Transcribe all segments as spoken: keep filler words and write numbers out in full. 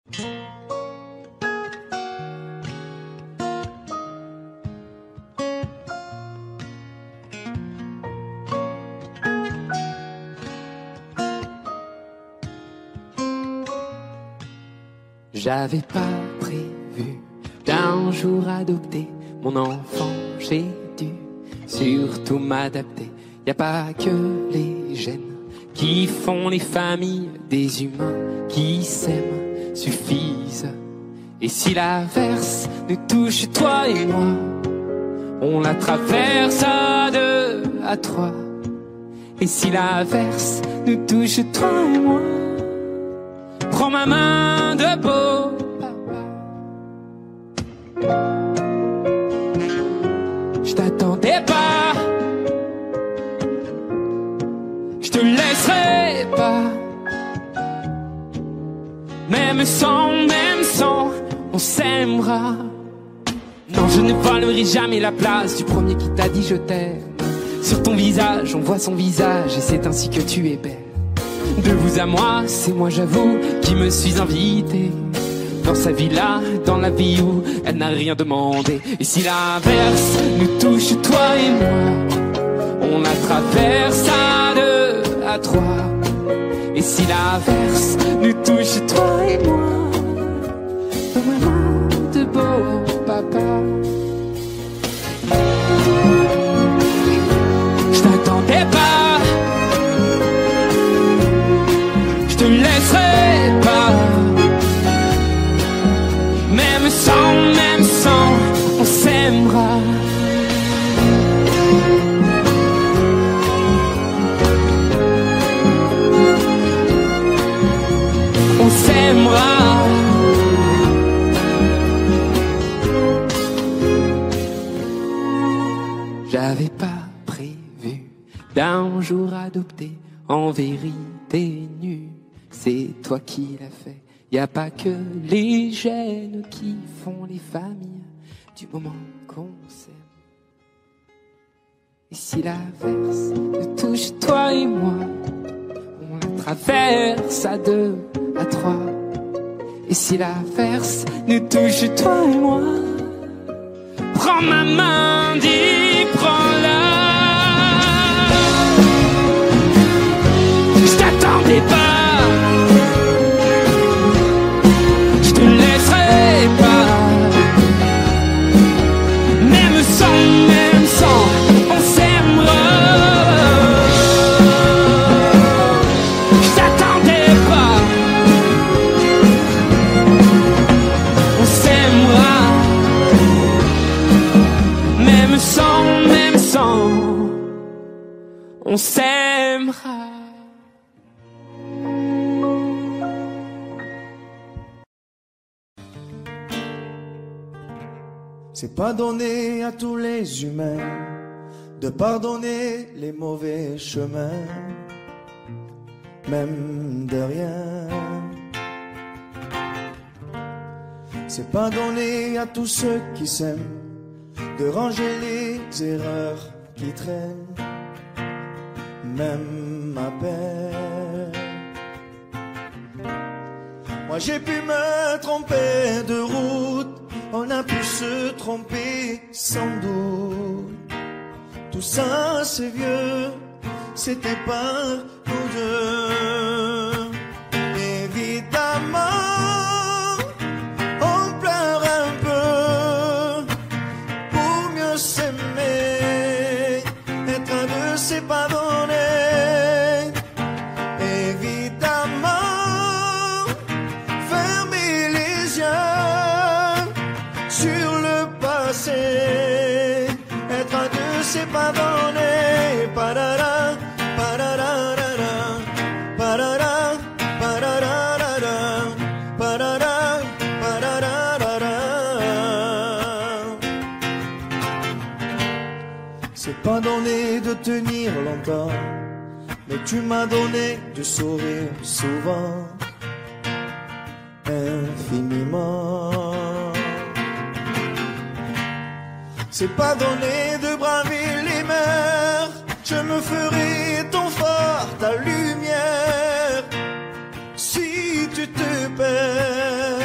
J'avais pas prévu d'un jour adopter mon enfant, j'ai dû surtout m'adapter. Y a pas que les gènes qui font les familles, des humains qui s'aiment suffisent. Et si l'averse nous touche toi et moi, on la traverse à deux, à trois. Et si l'averse nous touche toi et moi, prends ma main de beau papa. Je t'attendais pas, je te laisserai pas. Même sans, même sans, on s'aimera. Non, je ne volerai jamais la place du premier qui t'a dit je t'aime. Sur ton visage, on voit son visage et c'est ainsi que tu es belle. De vous à moi, c'est moi j'avoue qui me suis invité dans sa villa, dans la vie où elle n'a rien demandé. Et si l'averse nous touche toi et moi, on la traverse à deux, à trois. Et si l'averse nous touche toi et moi, vraiment de beau papa. Je t'attendais pas, je te laisserai pas. Même sans, même sans, on s'aimera. On s'aimera. J'avais pas prévu d'un jour adopter, en vérité nu. C'est toi qui l'as fait. Y a pas que les gènes qui font les familles du moment qu'on s'aime. Et si l'averse nous touche toi et moi, on la traverse à deux, à trois. Et si l'averse nous touche toi et moi, prends ma main, dis prends-la. Je t'attendais pas, on s'aimera. C'est pas donné à tous les humains de pardonner les mauvais chemins, même de rien. C'est pas donné à tous ceux qui s'aiment de ranger les erreurs qui traînent, même ma peine. Moi j'ai pu me tromper de route, on a pu se tromper sans doute. Tout ça c'est vieux, c'était pas nous deux. Évidemment on pleure un peu pour mieux s'aimer, être à deux c'est pas donné. C'est pas donné, parara, pararara, parara, pararara, parara, pararara. C'est pas donné de tenir longtemps, mais tu m'as donné du sourire souvent, infiniment. C'est pas donné de braver les mers, je me ferai ton phare, ta lumière, si tu te perds.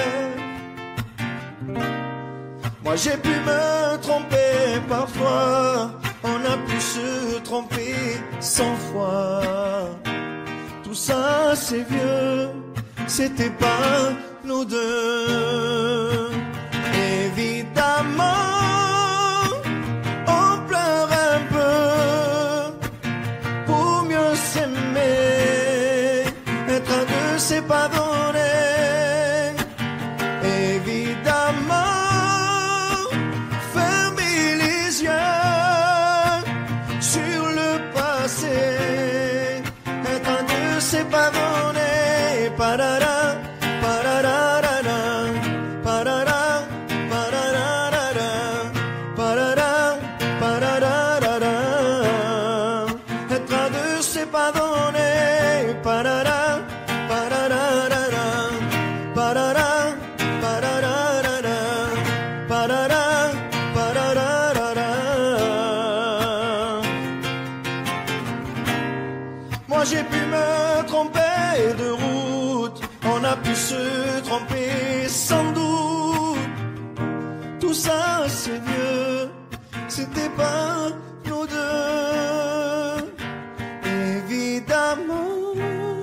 Moi j'ai pu me tromper parfois, on a pu se tromper cent fois. Tout ça c'est vieux, c'était pas nous deux. Évidemment, on pleure un peu pour mieux s'aimer. Être à deux, c'est pas donné. Évidemment, fermer les yeux sur le passé. Être à deux, c'est pas donné. Parara, parara. Moi j'ai pu me tromper de route, on a pu se tromper sans doute. Tout ça c'est vieux, c'était pas nous deux. Évidemment,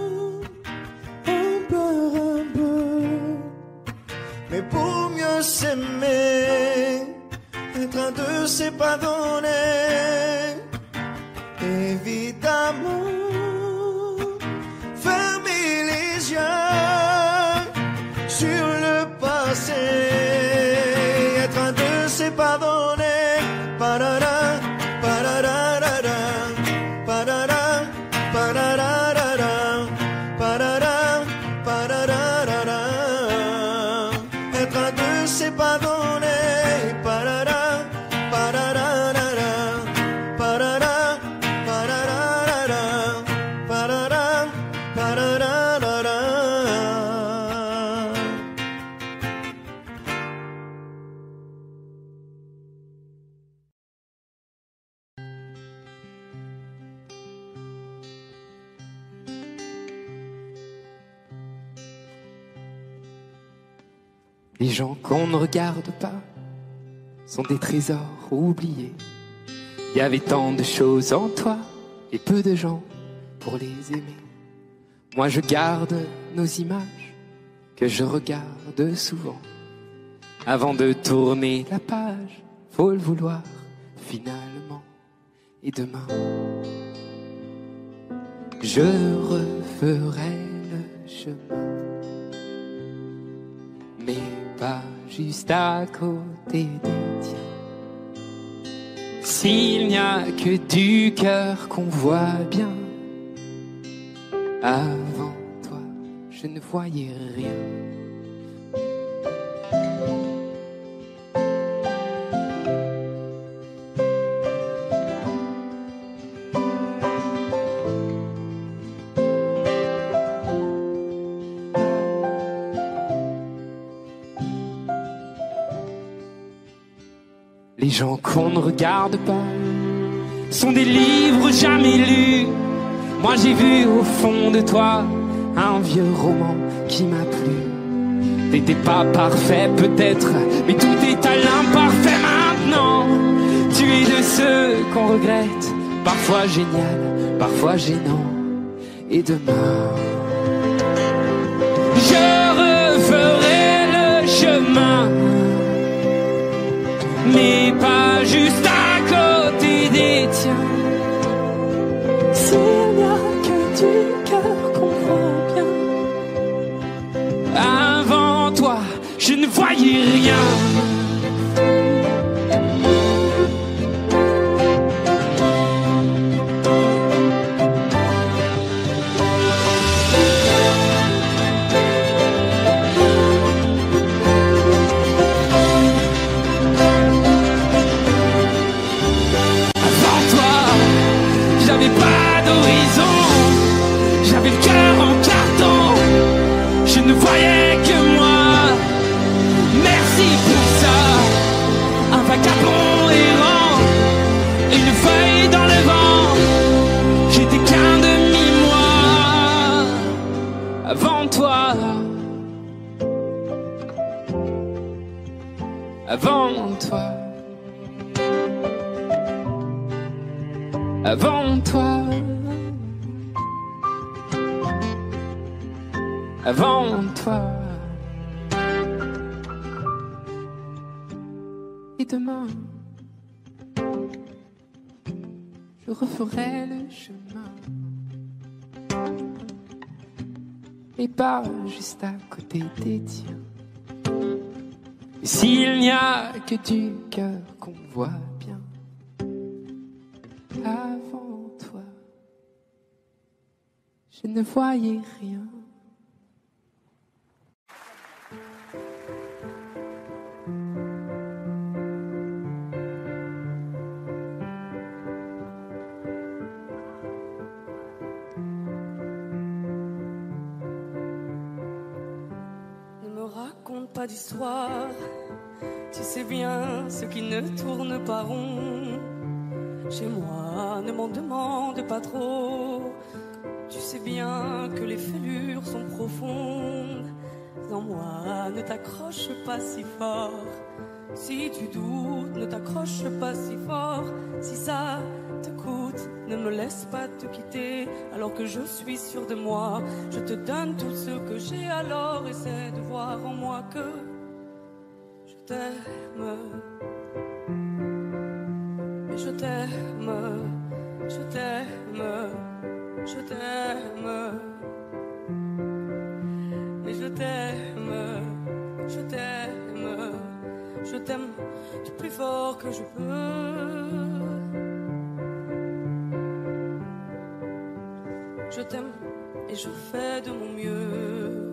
on pleure un peu, mais pour mieux s'aimer, être à deux c'est pas donné. Évidemment, fermer les yeux sur le passé. Être à deux c'est pas donné. Parara, pararara, parara, pararara, parara, pararara. Être à deux c'est pas donné. Parara, pararara, parara, pararara, parara, pararara. Les gens qu'on ne regarde pas sont des trésors oubliés. Il y avait tant de choses en toi et peu de gens pour les aimer. Moi je garde nos images que je regarde souvent. Avant de tourner la page, faut le vouloir finalement. Et demain, je referai le chemin, mais pas juste à côté des tiens. S'il n'y a que du cœur qu'on voit bien, avant toi, je ne voyais rien. Les gens qu'on ne regarde pas sont des livres jamais lus. Moi j'ai vu au fond de toi un vieux roman qui m'a plu. T'étais pas parfait peut-être, mais tout est à l'imparfait maintenant. Tu es de ceux qu'on regrette, parfois génial, parfois gênant. Et demain, je referai le chemin, mais pas juste à côté des tiens. S'il n'y a que du cœur qu'on voit bien, avant toi, je ne voyais rien. J'avais le cœur en carton, je ne voyais que moi. Merci pour ça. avant toi, avant toi, avant toi. Et demain, je referai le chemin, et pas juste à côté des tiens. Et s'il n'y a que du cœur qu'on voit bien, avant toi, je ne voyais rien. Pas d'histoire, tu sais bien ce qui ne tourne pas rond. Chez moi, ne m'en demande pas trop. Tu sais bien que les fêlures sont profondes. En moi, ne t'accroche pas si fort. Si tu doutes, ne t'accroche pas si fort. Si ça te coûte, ne me laisse pas te quitter. Alors que je suis sûr de moi, je te donne tout ce que j'ai. Alors essaie de voir en moi que je t'aime. Mais je t'aime, je t'aime, je t'aime. Mais je t'aime, je t'aime, je t'aime du plus fort que je peux. Je t'aime et je fais de mon mieux.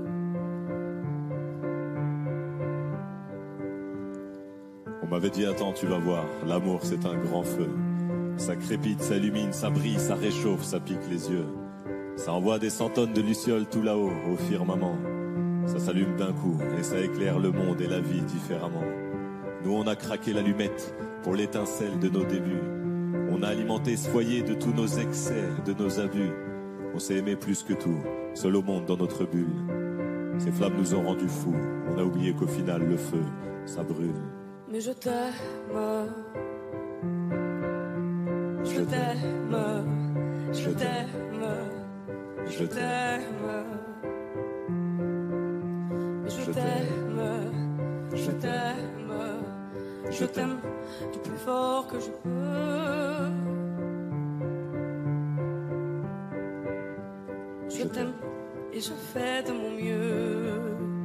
On m'avait dit attends, tu vas voir, l'amour c'est un grand feu. Ça crépite, ça illumine, ça brille, ça réchauffe, ça pique les yeux. Ça envoie des cent tonnes de lucioles tout là-haut, au firmament. Ça s'allume d'un coup et ça éclaire le monde et la vie différemment. Nous on a craqué l'allumette pour l'étincelle de nos débuts. On a alimenté ce foyer de tous nos excès, de nos abus. On s'est aimé plus que tout, seul au monde dans notre bulle. Ces flammes nous ont rendus fous, on a oublié qu'au final le feu, ça brûle. Mais je t'aime, je t'aime, je t'aime, je t'aime. Je t'aime, je t'aime, je t'aime du plus fort que je peux. Je t'aime et je fais de mon mieux.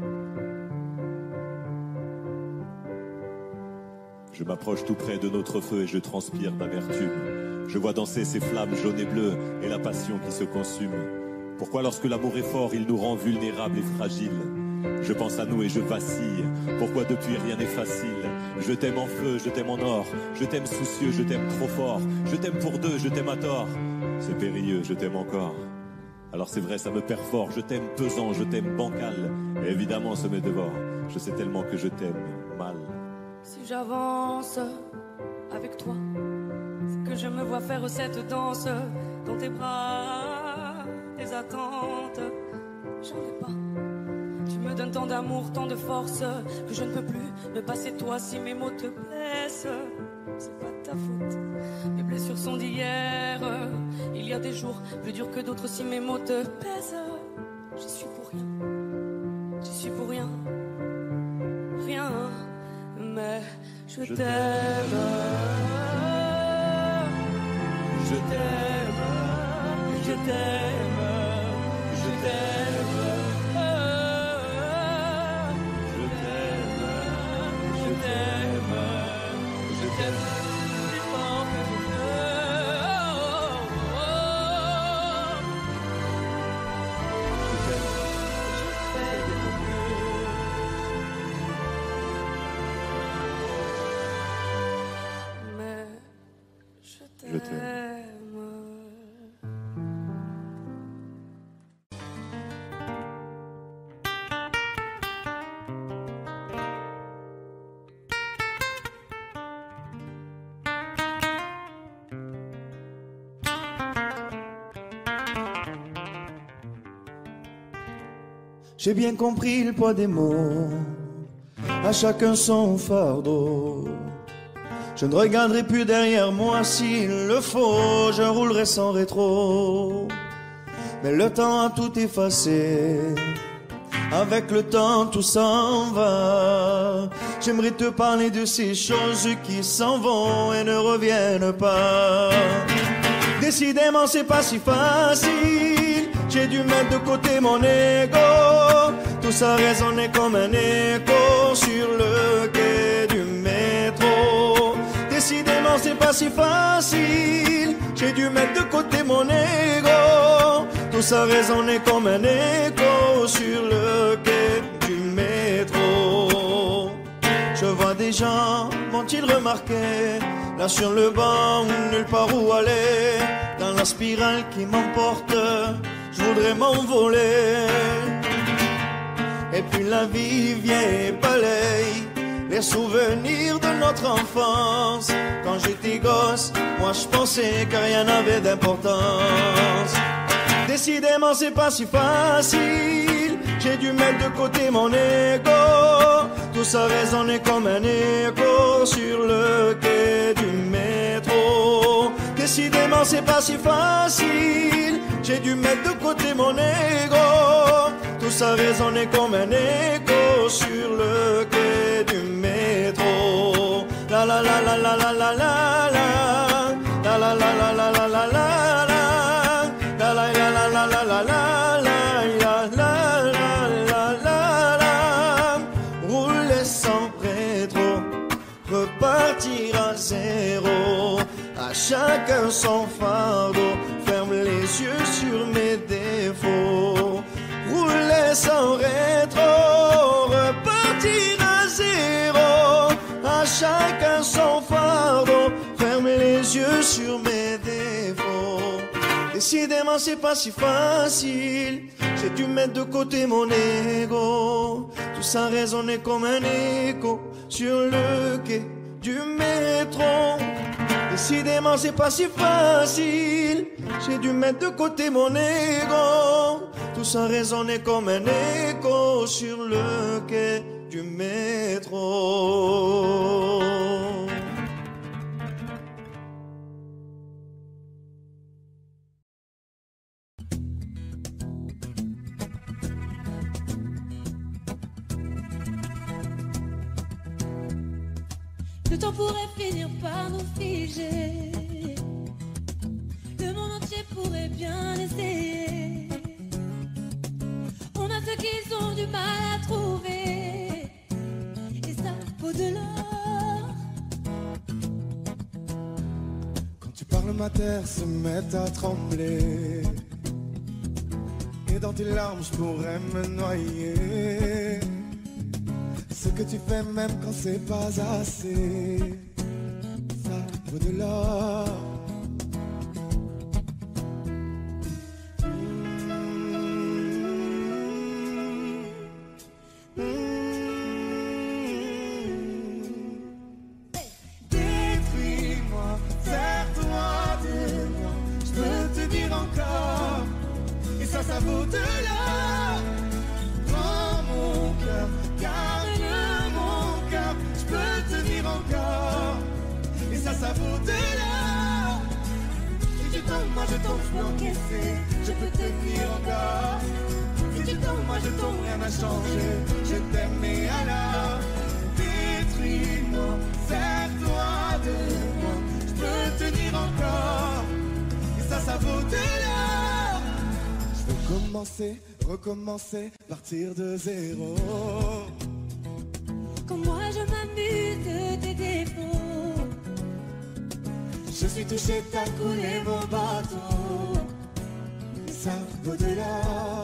Je m'approche tout près de notre feu et je transpire d'amertume. Je vois danser ces flammes jaunes et bleues et la passion qui se consume. Pourquoi lorsque l'amour est fort, il nous rend vulnérables et fragiles? Je pense à nous et je vacille. Pourquoi depuis rien n'est facile? Je t'aime en feu, je t'aime en or. Je t'aime soucieux, je t'aime trop fort. Je t'aime pour deux, je t'aime à tort. C'est périlleux, je t'aime encore. Alors c'est vrai, ça me perd fort. Je t'aime pesant, je t'aime bancal. Et évidemment, ça me dévore. Je sais tellement que je t'aime mal. Si j'avance avec toi, c'est que je me vois faire cette danse dans tes bras, tes attentes. J'en ai pas. Tu me donnes tant d'amour, tant de force que je ne peux plus me passer de toi si mes mots te blessent. C'est pas ta faute. Mes blessures sont d'hier. Il y a des jours plus durs que d'autres si mes mots te pèsent. J'y suis pour rien. J'y suis pour rien. Rien. Mais je, je t'aime. Je t'aime. Je t'aime. Je t'aime. Je t'aime. J'ai bien compris le poids des mots. à chacun son fardeau. Je ne regarderai plus derrière moi s'il le faut, je roulerai sans rétro. Mais le temps a tout effacé, avec le temps tout s'en va. J'aimerais te parler de ces choses qui s'en vont et ne reviennent pas. Décidément c'est pas si facile, j'ai dû mettre de côté mon ego. Tout ça résonnait comme un écho sur le quai du métro. Décidément c'est pas si facile, j'ai dû mettre de côté mon ego. Tout ça résonnait comme un écho sur le quai du métro. Je vois des gens, m'ont-ils remarqué, là sur le banc, nulle part où aller. Dans la spirale qui m'emporte, je voudrais m'envoler. Et puis la vie vient et balaye les souvenirs de notre enfance. Quand j'étais gosse, moi je pensais que rien n'avait d'importance. Décidément c'est pas si facile, j'ai dû mettre de côté mon ego. Tout ça résonnait comme un écho sur le quai du métro. Décidément c'est pas si facile, j'ai dû mettre de côté mon ego. Tout ça résonnait comme un écho sur le quai du métro. La la la la la la la la la la la la la la la la la. La la la la la la la la la la la la. Rouler sans rétro, repartir à zéro. À chacun son fardeau, ferme les yeux sur mes défauts. Rouler sans rétro, repartir à zéro. À chacun son fardeau, ferme les yeux sur mes défauts. Décidément c'est pas si facile, j'ai dû mettre de côté mon ego. Tout ça résonnait comme un écho sur le quai du métro. Décidément c'est pas si facile, j'ai dû mettre de côté mon ego. Tout ça résonnait comme un écho sur le quai du métro. Le temps pourrait finir par nous figer, le monde entier pourrait bien essayer. On a ce qu'ils ont du mal à trouver, et ça vaut de l'or. Quand tu parles, ma terre se met à trembler, et dans tes larmes je pourrais me noyer. Ce que tu fais même quand c'est pas assez, ça vaut de l'or. Mmh. Mmh. Détruis-moi, serre-toi de moi, je peux te dire encore, et ça, ça vaut de l'or. Prends mon cœur, encore, et ça, ça vaut de l'or. Si tu tombes, moi je tombe, je peux encaisser, je peux tenir encore. Si tu tombes, moi je tombe, rien n'a changé, je t'aime et alors détruis-moi, serre-toi de moi, je peux tenir encore, et ça, ça vaut de l'or. Je veux commencer, recommencer, partir de zéro. Quand moi je m'amuse de tes défauts, je suis touché, t'as coulé mon bateau. Ça vaut de l'or.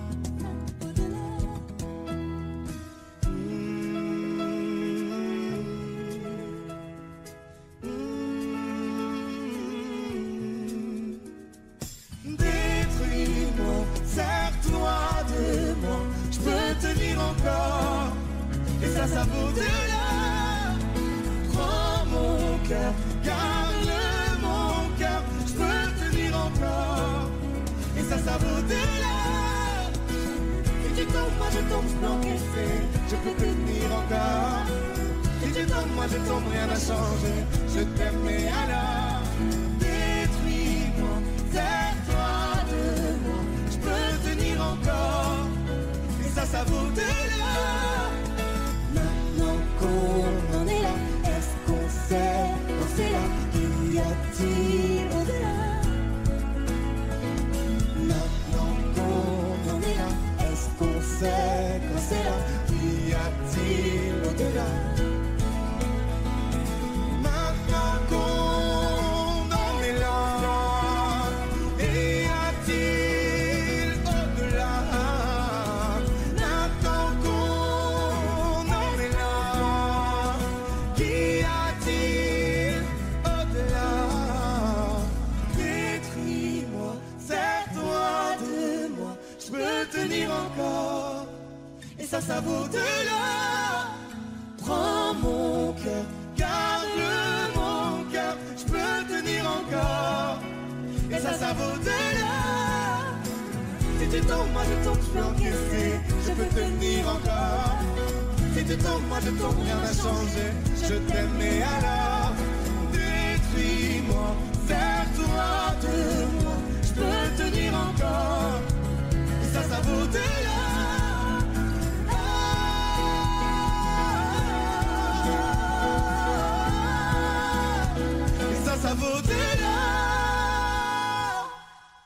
Détruis-moi, serre-toi de moi, je peux tenir encore. Et ça, ça vaut de l'or. Prends mon cœur, garde mon cœur, je peux tenir encore. Et ça, ça vaut de l'or. Si tu tombes, moi je tombe, je peux encaisser, je peux tenir encore. tombe, moi je tombe, rien n'a changé. Je t'aime, mais alors, détruis-moi, sers-toi de moi. Je peux tenir encore, et ça, ça vaut de l'or. Maintenant qu'on en est là, est-ce qu'on sait quand c'est là? Y a-t-il au-delà? Maintenant qu'on en est là, est-ce qu'on sait quand c'est là? Y a-t-il au-delà? Maintenant qu'on en est là, y a-t-il au-delà? Maintenant qu'on en est là, y a-t-il au-delà? Détruis-moi, sers-toi de moi, je peux tenir encore. Et ça, ça vaut de l'or. Prends mon cœur, garde mon cœur, je peux tenir encore. Et ça, ça vaut de l'or. Si tu tombes, moi je tombe, je peux encaisser, je peux tenir encore. Si tu tombes, moi je tombe, rien n'a changé. Je t'aime, mais alors, détruis-moi, sers-toi de moi, je peux tenir encore. Et ça, ça vaut de l'or. Ça vaut de l'or.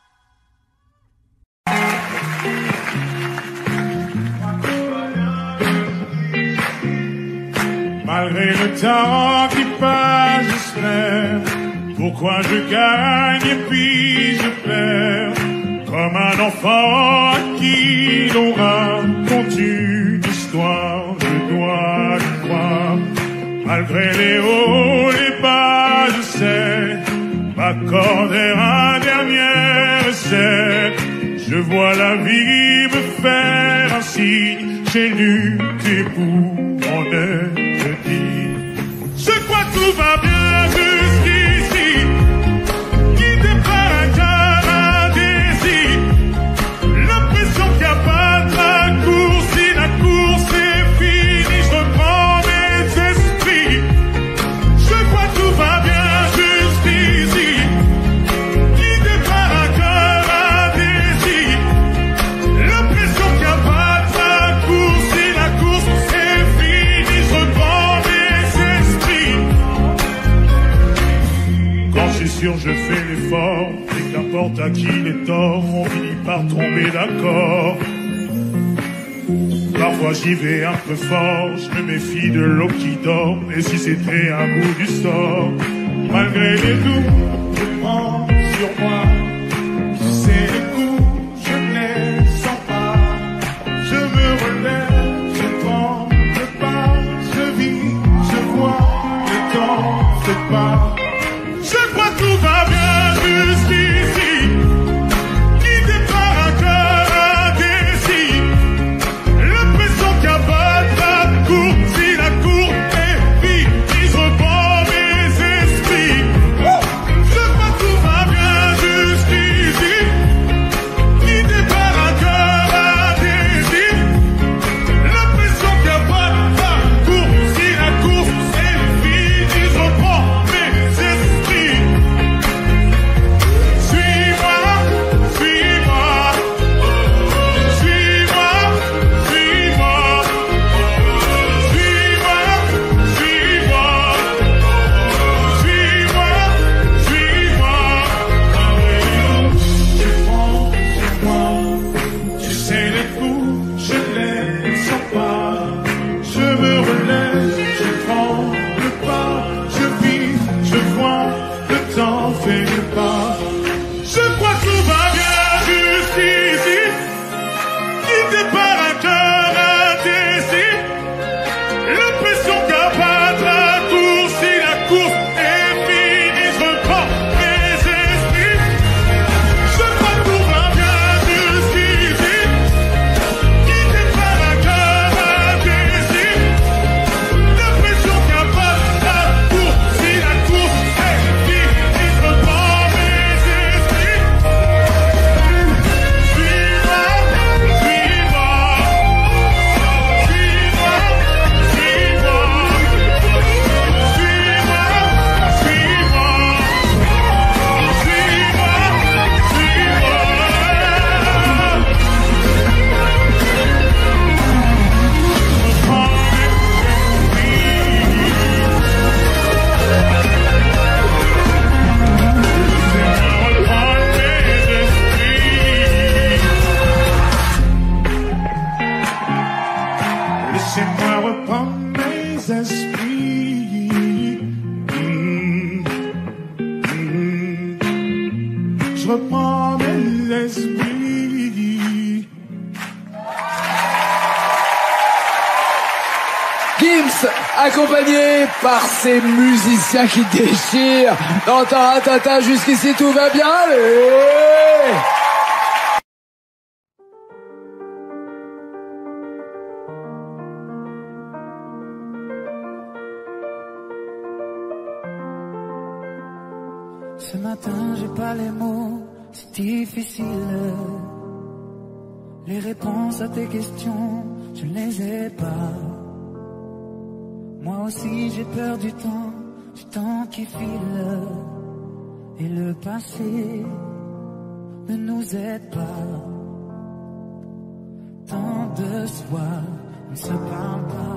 Malgré le temps qui passe, j'espère. Pourquoi je gagne et puis je perds? Comme un enfant à qui l'on raconte une histoire, je dois le croire. Malgré les hauts, les bas, je sais m'accorder un dernier essai. Je vois la vie me faire un signe, j'ai lutté pour en être dit. Je crois que tout va bien jusqu'ici, guidé par un cœur, un désir. L'impression qu'il n'y a pas de raccourci, la course est finie, je reprends mes esprits. Je crois que tout va bien jusqu'ici, guidé par un cœur, un désir. L'impression qu'il n'y a pas de raccourci, la course est finie, je reprends mes esprits. Quand c'est sûr, je fais l'effort, et qu'importe à qui les torts, on finit par tomber d'accord. Parfois j'y vais un peu fort, je me méfie de l'eau qui dort, et si c'était un bout du sort, malgré les doutes, je prends sur moi, tu sais les coups, je ne les sens pas, je me relève, je tremble pas, je vis, je vois, le temps se part. Je crois que tout va bien jusqu'ici, guidé par un cœur, un désir. L'impression qu'il n'y a pas de raccourci, la cour est finie, je reprends mes esprits. Je crois que tout va bien jusqu'ici. reprends mes esprits. Mmh, mmh. Je reprends mes esprits. Gims, accompagné par ces musiciens qui déchirent. Dans Taratata, jusqu'ici tout va bien. Allez! Ce matin, j'ai pas les mots, c'est difficile. Les réponses à tes questions, je ne les ai pas. Moi aussi, j'ai peur du temps, du temps qui file. Et le passé ne nous aide pas. Tant de soi, on ne se parle pas.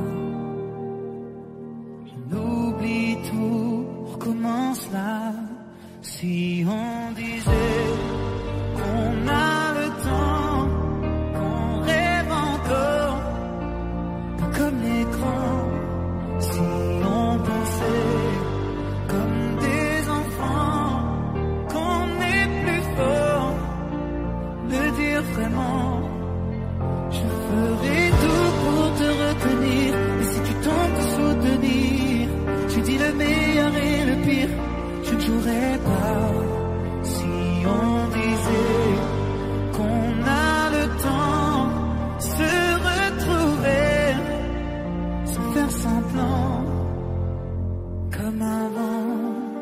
On oublie tout, on recommence là. Si on disait qu'on a le temps, qu'on rêve encore, pas comme les grands. Si on pensait comme des enfants, qu'on est plus fort, le dire vraiment. Je ferai tout pour te retenir, et si tu tombes te soutenir, je dis le meilleur et le pire. Je ne jouerai pas. Si on disait qu'on a le temps, se retrouver, sans faire semblant, comme avant.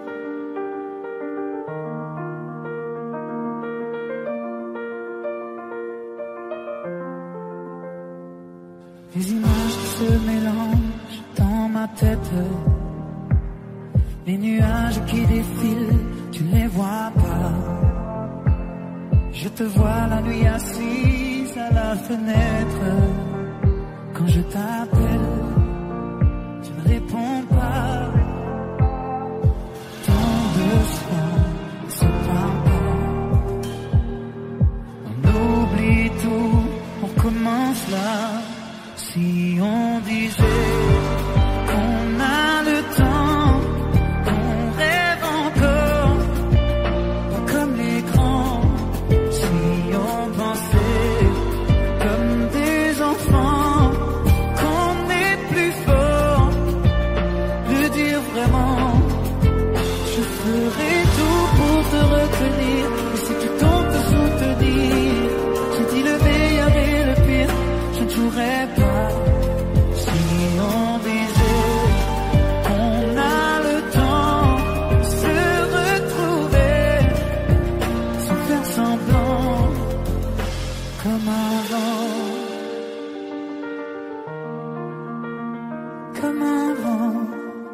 Les images qui se mélangent dans ma tête. Les nuages qui défilent, tu ne les vois pas. Je te vois la nuit assise à la fenêtre. Quand je t'appelle, tu ne réponds pas. Tant de soi ne se parle pas. On oublie tout, on recommence là. Si on disait qu'on a le temps, et si tu tombes te soutenir, je dis le meilleur et le pire, je ne jouerai pas. Si on disait qu'on a le temps, se retrouver, sans faire semblant, comme avant, comme avant.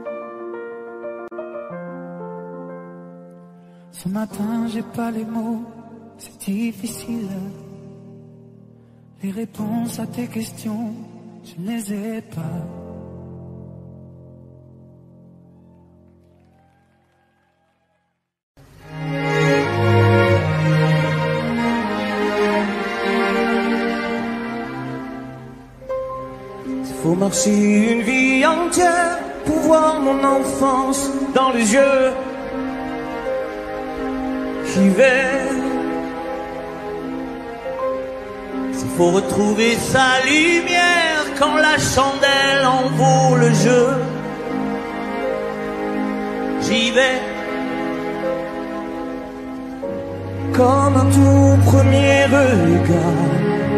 Ce matin, j'ai pas les mots, c'est difficile. Les réponses à tes questions, je ne les ai pas. Il faut marcher une vie entière pour voir mon enfance dans les yeux. J'y vais. S'il faut retrouver sa lumière quand la chandelle en vaut le jeu, j'y vais. Comme un tout premier regard,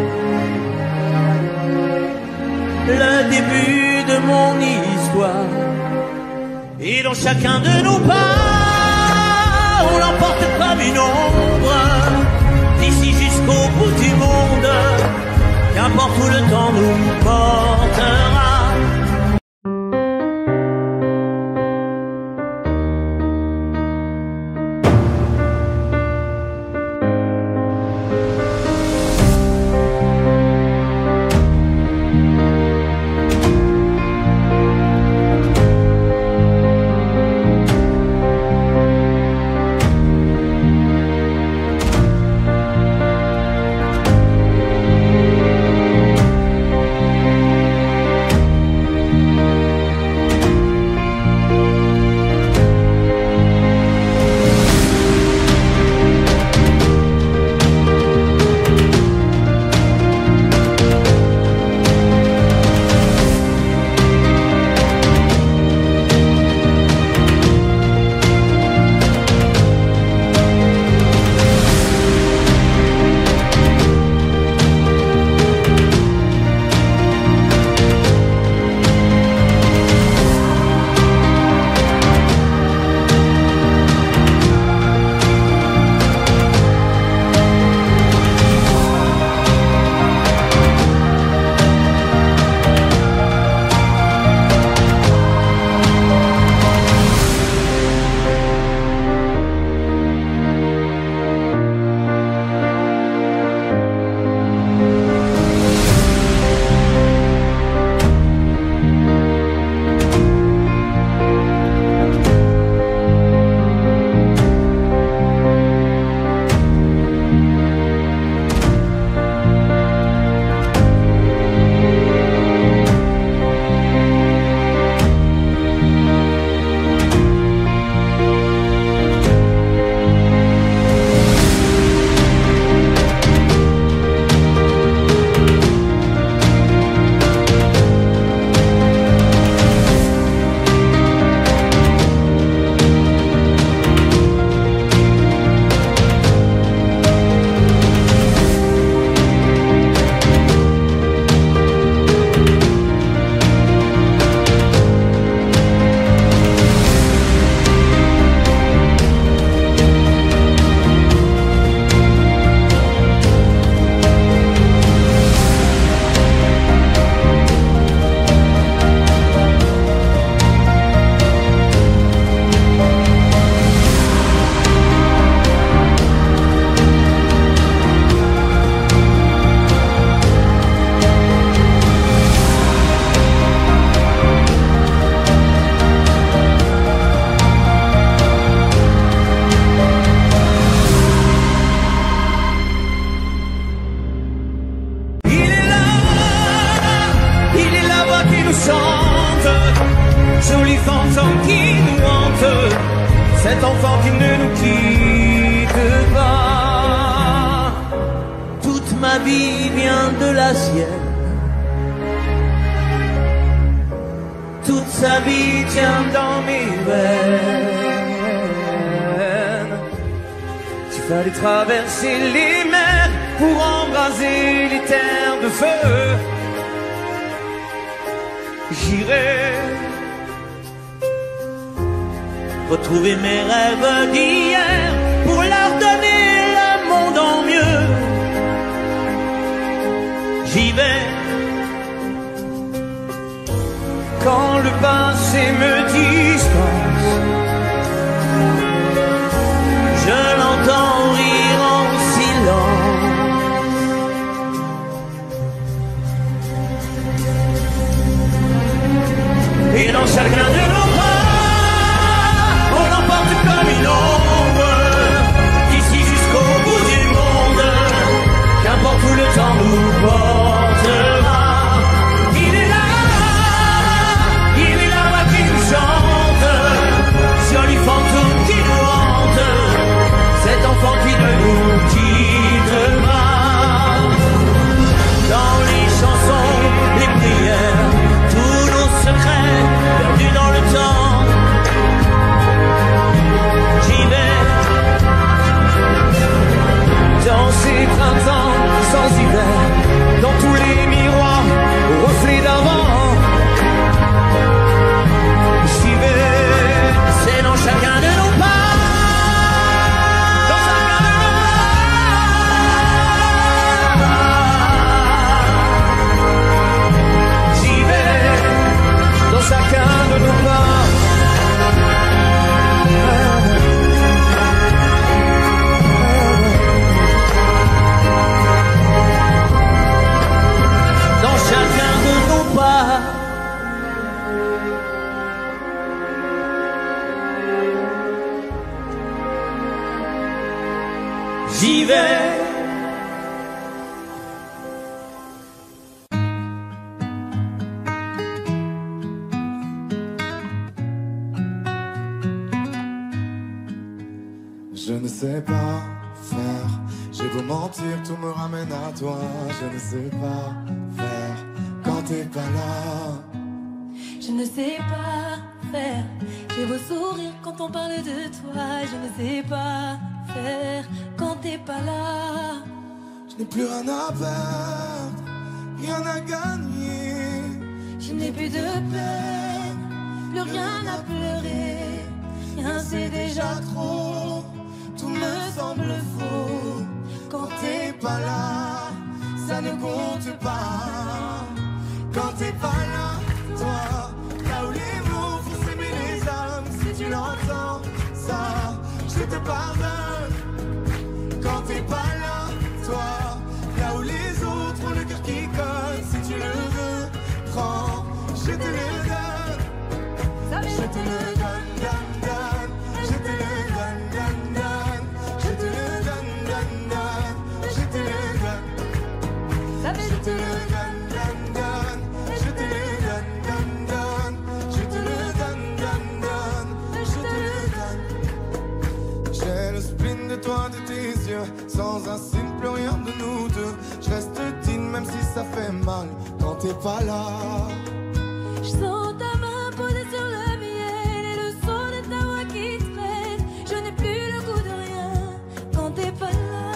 le début de mon histoire, et dans chacun de nos pas, on l'emporte comme une ombre, d'ici jusqu'au bout du monde, qu'importe où le temps nous portera. chante, joli fantôme qui nous hante, cet enfant qui ne nous quitte pas. Toute ma vie vient de la sienne, toute sa vie tient dans mes veines. Il fallait traverser les mers pour embraser les terres de feu. J'irai retrouver mes rêves d'hier pour leur donner le monde en mieux. J'y vais quand le passé me dispense. Je l'entends rire en silence. Et dans chacun de nos pas, on l'emporte comme une ombre, d'ici jusqu'au bout du monde, qu'importe où le temps nous portera. Il est là, il est là-bas qui nous chante, joli fantôme qui nous hante, cet enfant qui ne nous quitte pas. Dans les chansons, les prières, tous nos secrets perdus dans le temps. J'y vais dans ces printemps sans hiver, dans tous les miroirs aux reflets d'avant. J'y vais, c'est dans chacun de nos pas. Chacun de nos pas. Dans chacun de nos pas. J'y vais. Je ne sais pas faire, j'ai beau mentir, tout me ramène à toi. Je ne sais pas faire quand t'es pas là. Je ne sais pas faire, j'ai beau sourire quand on parle de toi. Je ne sais pas faire quand t'es pas là. Je n'ai plus rien à perdre, rien à gagner. Je n'ai plus de peine, plus rien à pleurer. Rien c'est déjà trop. Tout me semble faux quand t'es pas là, ça ne compte pas. Quand t'es pas là, toi, là où les mots font s'aimer les âmes, si tu l'entends, ça, je te pardonne. Quand t'es pas là, toi, là où les autres ont le cœur qui colle, si tu le veux, prends, je te le donne. Je te le donne, donne, donne, je te le donne, donne, donne. Je te le donne, donne, donne, je te le donne. Je te le donne, donne, donne, je te le donne, donne, donne. Je te le donne, donne, donne, je te le donne. J'ai le spleen de toi, de tes yeux, sans un signe, plus rien de nous deux. Je reste digne même si ça fait mal quand t'es pas là. Je sens ta main posée sur le miel et le son de ta voix qui traîne. Je n'ai plus le goût de rien quand t'es pas là.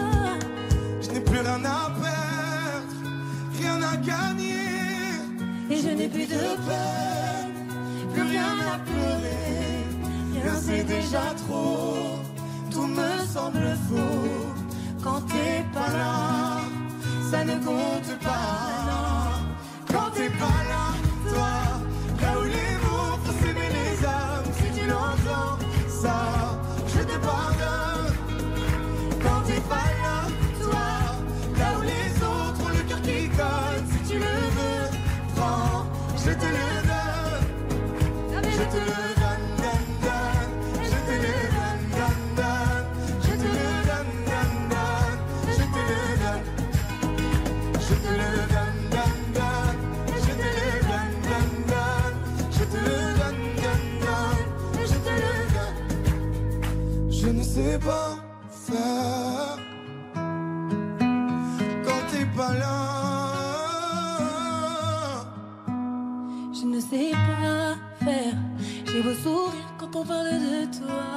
Je n'ai plus rien à perdre, rien à gagner. Et je n'ai plus de peine, plus rien à pleurer. Rien c'est déjà trop, tout me semble faux. Quand t'es pas là, ça ne compte pas. Quand t'es pas là, toi, là où les mots font s'aimer les âmes, si tu l'entends, ça, je te pardonne. Quand t'es pas là, toi, là où les autres ont le cœur qui colle, si tu le veux, prends, je te le donne. Je te le donne, donne, donne, je te le donne, donne, donne. Je te le donne, donne, donne, je te le donne. Je te le donne, donne, donne, je te le donne. sais pas faire quand t'es pas là. Je ne sais pas faire. J'ai beau sourire quand on parle de toi.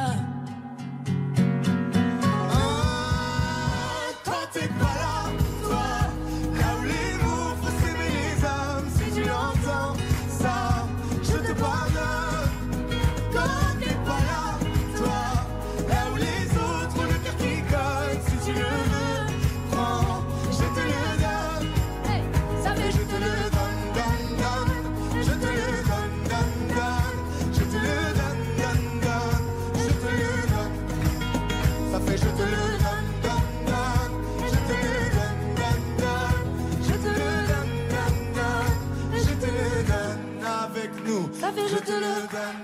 Ah, quand t'es pas là, toi, là où les mots font s'aimer les âmes, si tu l'entends, ça, je te pardonne. Quand t'es pas là, toi, là où les autres ont le cœur qui cogne, si tu le veux, prends, je te le donne. Hey, ça fait Je te le donne, donne, donne. Je te le donne, donne, donne. Je te le donne, donne, donne. Je te le donne. Ça fait je te le donne, donne, donne. Je te le donne, donne, donne. Je te le donne, donne, donne. Je te le donne avec nous. Ça fait je te le donne.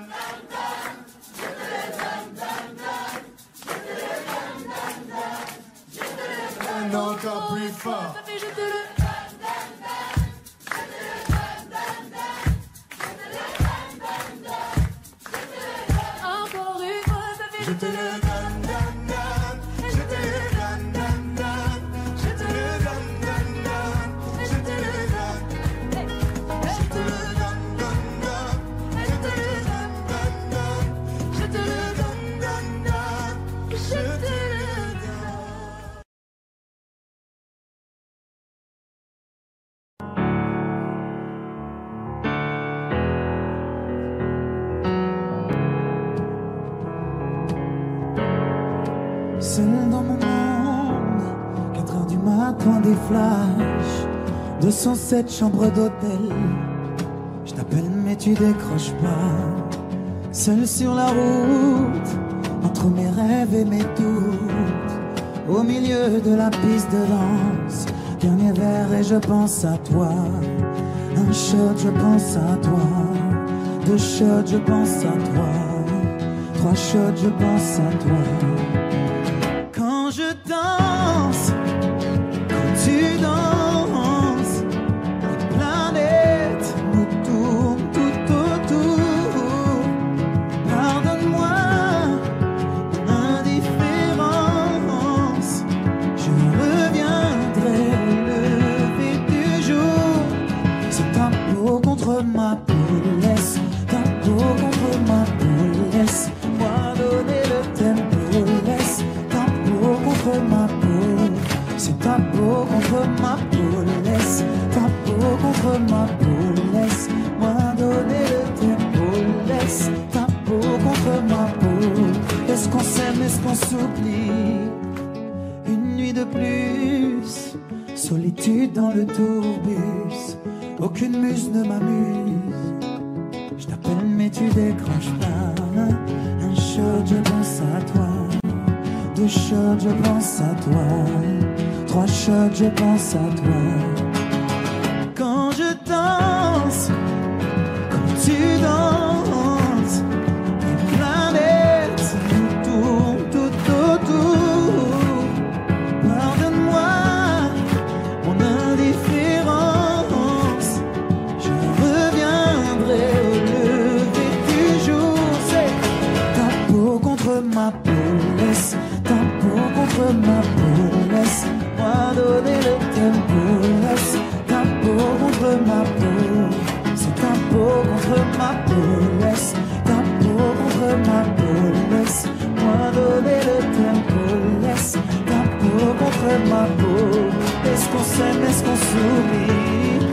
Un encore plus fort. Ça fait je te le encore une fois. Ça fait Je te le donne, donne, donne. Je te le donne, donne, donne. Je te le donne, donne, donne. Je te le donne. Je te le donne, donne, donne. Je te le donne, donne, donne. Je te le donne, donne, donne. Je te le donne. Seul dans mon monde, quatre heures du matin, des flashs, deux cent sept chambres d'hôtel. Je t'appelle mais tu décroches pas. Seul sur la route, entre mes rêves et mes doutes, au milieu de la piste de danse, dernier verre et je pense à toi. Un shot, je pense à toi. Deux shots, je pense à toi. Trois shots, je pense à toi. Quand je danse, quand tu danses, les planètes nous tournent tout autour. Pardonne-moi mon indifférence, je reviendrai au lever du jour. C'est ta peau contre ma peau, laisse ta peau contre ma peau, laisse-moi donner le tempo, laisse contre ma peau, c'est ta peau contre ma peau, laisse ta peau contre ma peau, laisse-moi donner le tempo, laisse ta peau contre ma peau. Est-ce qu'on s'aime, est-ce qu'on s'oublie? Une nuit de plus, solitude dans le tourbus, aucune muse ne m'amuse. Je t'appelle mais tu décroches pas. Un shot, je pense à toi. Deux shots, je pense à toi. Trois shots, je pense à toi. Quand je danse, quand tu danses, les planètes nous tournent tout autour. Pardonne-moi mon indifférence, je reviendrai au lever du jour. C'est ta peau contre ma peau, laisse ta peau contre ma peau, laisse-moi donner le tempo, laisse ta peau contre ma peau, c'est ta peau contre ma peau, laisse ta peau contre ma peau, laisse-moi donner le tempo, laisse ta peau contre ma peau. Est-ce qu'on s'aime, est-ce qu'on s'oublie?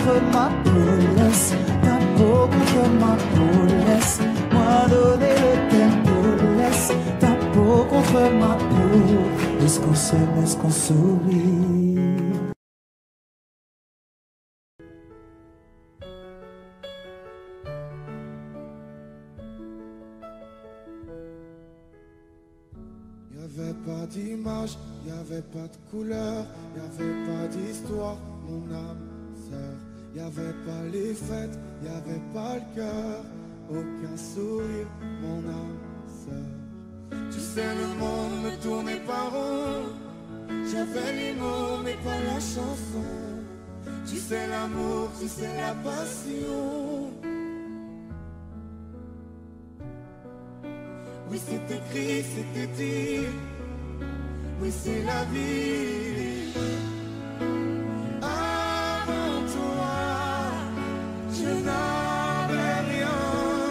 contre ma peau, laisse ta peau contre ma peau, laisse-moi donner le tempo, laisse ta peau contre ma peau. Est-ce qu'on s'aime, est-ce qu'on s'oublie? Y'avait pas d'image, y'avait pas de couleur, y'avait pas d'histoire, mon âme sœur. Y'avait pas les fêtes, y'avait pas le cœur, aucun sourire, mon âme sœur. Tu sais, le monde me tournait pas rond, j'avais les mots mais pas la chanson. Tu sais l'amour, tu sais la passion. Oui, c'est écrit, c'était dit. Oui, c'est la vie. Avant toi, je n'avais rien.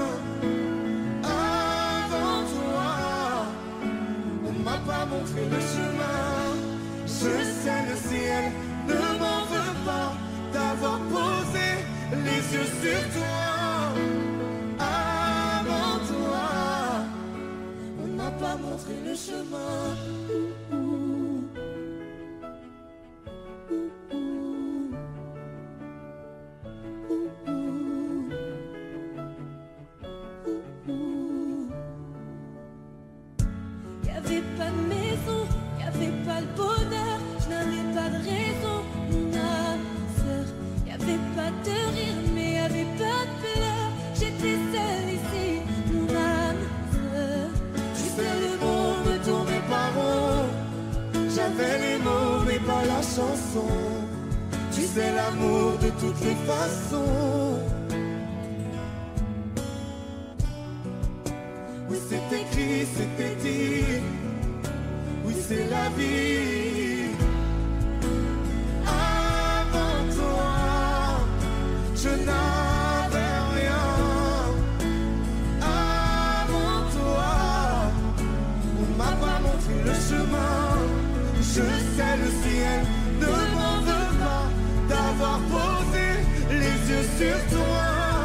Avant toi, on m'a pas montré le chemin. Je sais, le ciel ne m'en veut pas d'avoir posé les yeux sur toi. Avant toi, on m'a pas montré le chemin. Y'avait pas de maison, y'avait pas le bonheur, je n'avais pas de raison, mon âme sœur. Y'avait pas de rire, mais y'avait pas de pleurs. J'étais seule ici, mon âme sœur. Tu sais, le monde ne tournait pas rond. J'avais les mots, mais pas la chanson. Tu sais, l'amour de toutes les façons. Oui, c'est écrit, c'était dit. Oui, c'est la vie. Avant toi, je n'avais rien. Avant toi, on m'a pas montré le chemin. Je sais, le ciel ne m'en veut pas d'avoir posé les yeux sur toi.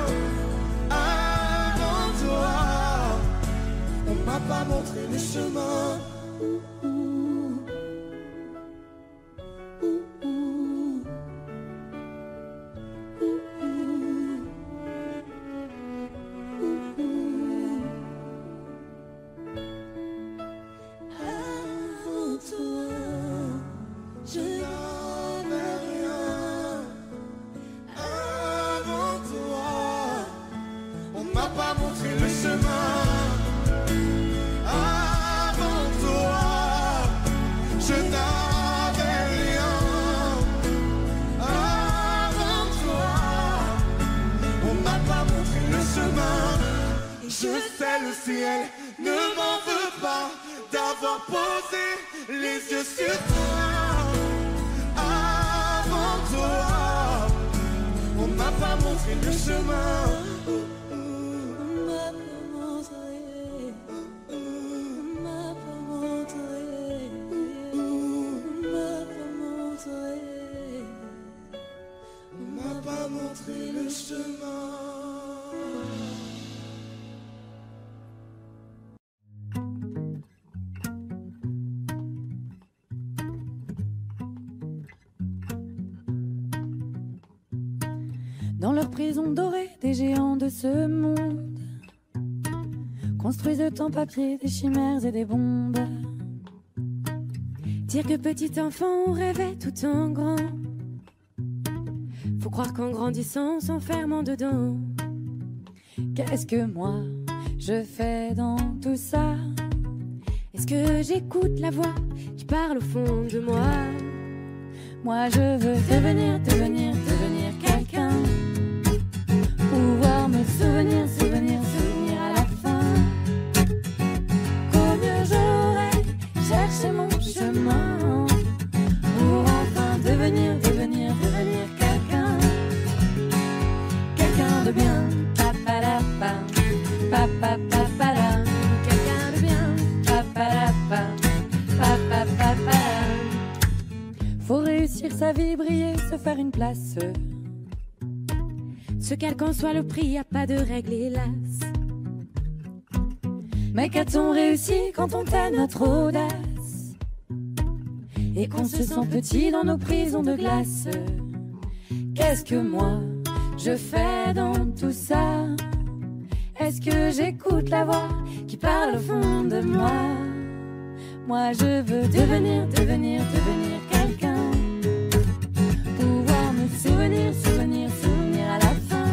Avant toi, on m'a pas montré le chemin. Avant toi, je n'avais rien. Avant toi, on m'a pas montré le chemin. Avant toi, je n'avais rien. Avant toi, on m'a pas montré le chemin. Je sais, le ciel ne m'en veut pas d'avoir posé les yeux sur toi. Avant toi, on m'a pas montré le chemin. on m'a pas montré, on m'a pas montré, on m'a pas montré, On m'a pas montré le chemin. Dans leur prison dorée, des géants de ce monde construisent en papier des chimères et des bombes. Dire que petit enfant rêvait tout en grand. Faut croire qu'en grandissant, s'enfermant dedans. Qu'est-ce que moi je fais dans tout ça? Est-ce que j'écoute la voix qui parle au fond de moi? Moi je veux devenir, devenir, devenir quelqu'un. Pouvoir me souvenir, souvenir, souvenir à la fin. Qu'au mieux j'aurais cherché mon chemin pour enfin devenir, devenir, devenir quelqu'un. Quelqu'un de bien, papalapa, papapapala. Quelqu'un de bien, papalapa, papapapala. Faut réussir sa vie, briller, se faire une place. Ce quel qu'en soit le prix, y a pas de règle, hélas. Mais qu'a-t-on réussi quand on tait notre audace et qu'on se sent petit dans nos prisons de glace? Qu'est-ce que moi je fais dans tout ça? Est-ce que j'écoute la voix qui parle au fond de moi? Moi je veux devenir, devenir, devenir quelqu'un, pouvoir me souvenir, souvenir, souvenir à la fin.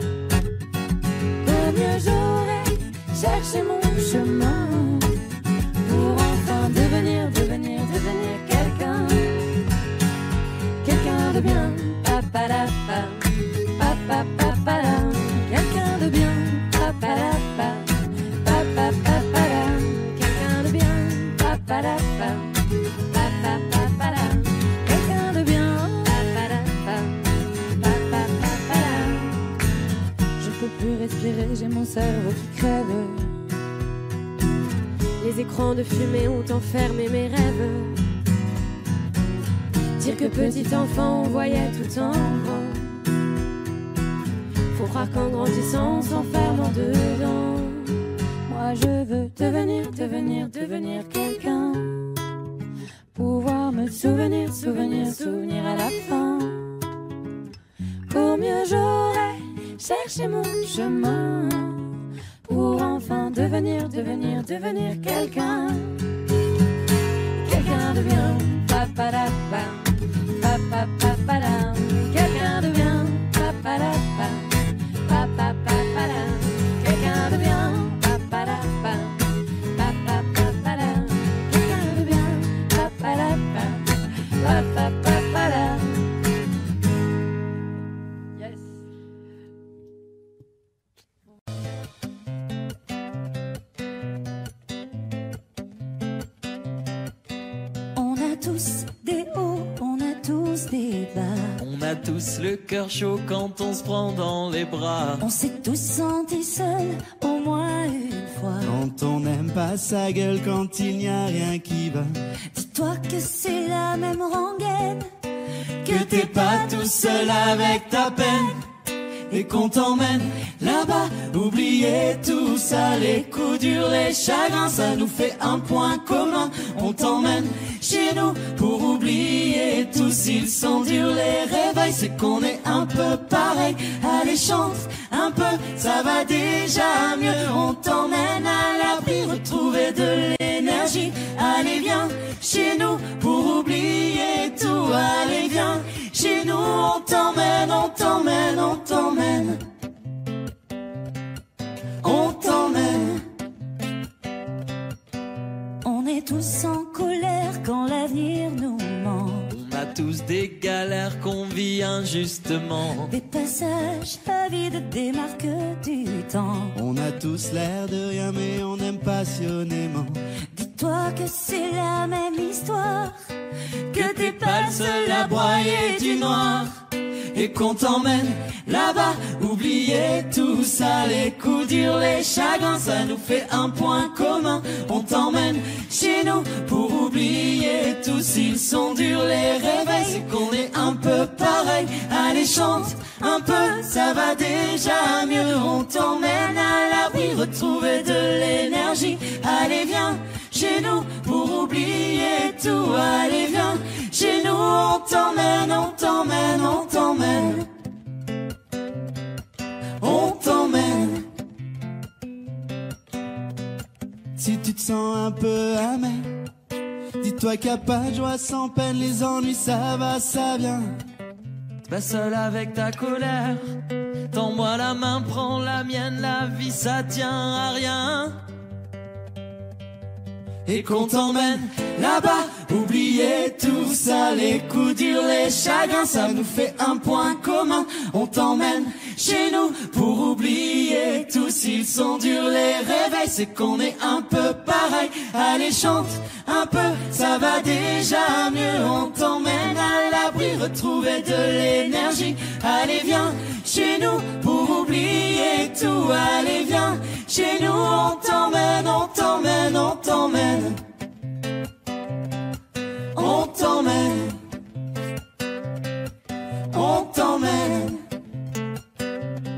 Au mieux j'aurais cherché mon chemin pour enfin devenir, devenir, devenir quelqu'un, quelqu'un de bien, pa-pa-la-pa, pa-pa-pa-pa-la, quelqu'un de bien, pa-pa-la-pa, pa-pa-pa-pa-la, quelqu'un de bien, pa-pa-la-pa, pa-pa-pa-pa-la, quelqu'un de bien, pa-pa-la-pa, pa-pa-pa-pa-la. Je peux plus respirer, j'ai mon cerveau qui crève. Les écrans de fumée ont enfermé mes rêves. Dire que petit enfant on voyait tout en grand. Faut croire qu'en grandissant on s'enferme en dedans. Moi je veux devenir, devenir, devenir quelqu'un, pouvoir me souvenir, souvenir, souvenir à la fin. Pour mieux j'aurais cherché mon chemin pour enfin devenir, devenir, devenir quelqu'un, quelqu'un de bien, pa-pa-la-pa, pa-pa-pa-pa-la, quelqu'un de bien, pa-pa-la-pa, pa-pa-pa-pa-la, quelqu'un de bien, pa-pa-la-pa, pa-pa-pa-pa-la, quelqu'un de bien, pa-pa-la-pa, pa-pa-pa-pa-la. Yes. On a tous des hauts, on a tous des bas. On a tous le cœur chaud quand on se prend dans les bras. On s'est tous sentis seuls au moins une fois. Quand on n'aime pas sa gueule, quand il n'y a rien qui va. Dis-toi que c'est la même rengaine, Que t'es pas tout seul avec ta peine et qu'on t'emmène là-bas. Oubliez tout ça, les coups durs, les chagrins, ça nous fait un point commun. On t'emmène chez nous pour oublier tout. S'ils sont durs les réveils, c'est qu'on est un peu pareil. Allez chante un peu, ça va déjà mieux. On t'emmène à l'abri, retrouver de l'énergie. Allez viens chez nous pour oublier tout. Allez viens chez nous, on t'emmène, on t'emmène, on t'emmène. On t'emmène. on est tous en colère quand l'avenir nous ment. On a tous des galères qu'on vit injustement. Des passages avides démarquent du temps. On a tous l'air de rien mais on aime passionnément. Dis-toi que c'est la même histoire, que t'es pas le seul à broyer du noir. Et qu'on t'emmène là-bas, oubliez tout ça, les coups durs, les chagrins, ça nous fait un point commun. On t'emmène chez nous pour oublier tout. S'ils sont durs les réveils, c'est qu'on est un peu pareil. Allez chante un peu, ça va déjà mieux. On t'emmène à l'abri, retrouver de l'énergie. Allez viens chez nous pour oublier tout. Allez viens chez nous, on t'emmène, on t'emmène, on t'emmène. On t'emmène. Si tu te sens un peu amer, dis-toi qu'il n'y a pas de joie sans peine. Les ennuis ça va, ça vient. T'es pas seul avec ta colère. Tends-moi la main, prends la mienne. La vie ça tient à rien. Et qu'on t'emmène là-bas, oubliez tout ça, les coups durs, les chagrins, ça nous fait un point commun. On t'emmène chez nous pour oublier tout. S'ils sont durs les réveils, c'est qu'on est un peu pareil. Allez chante un peu, ça va déjà mieux. On t'emmène à l'abri, retrouver de l'énergie. Allez viens chez nous pour oublier tout. Allez viens chez nous, on t'emmène, on t'emmène, on t'emmène. On t'emmène. On t'emmène.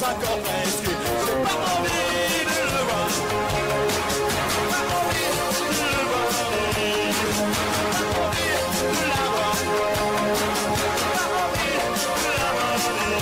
encore presque. J'ai pas envie de le voir. Pas envie de le voir. Pas envie de l'avoir. Pas envie de l'avoir.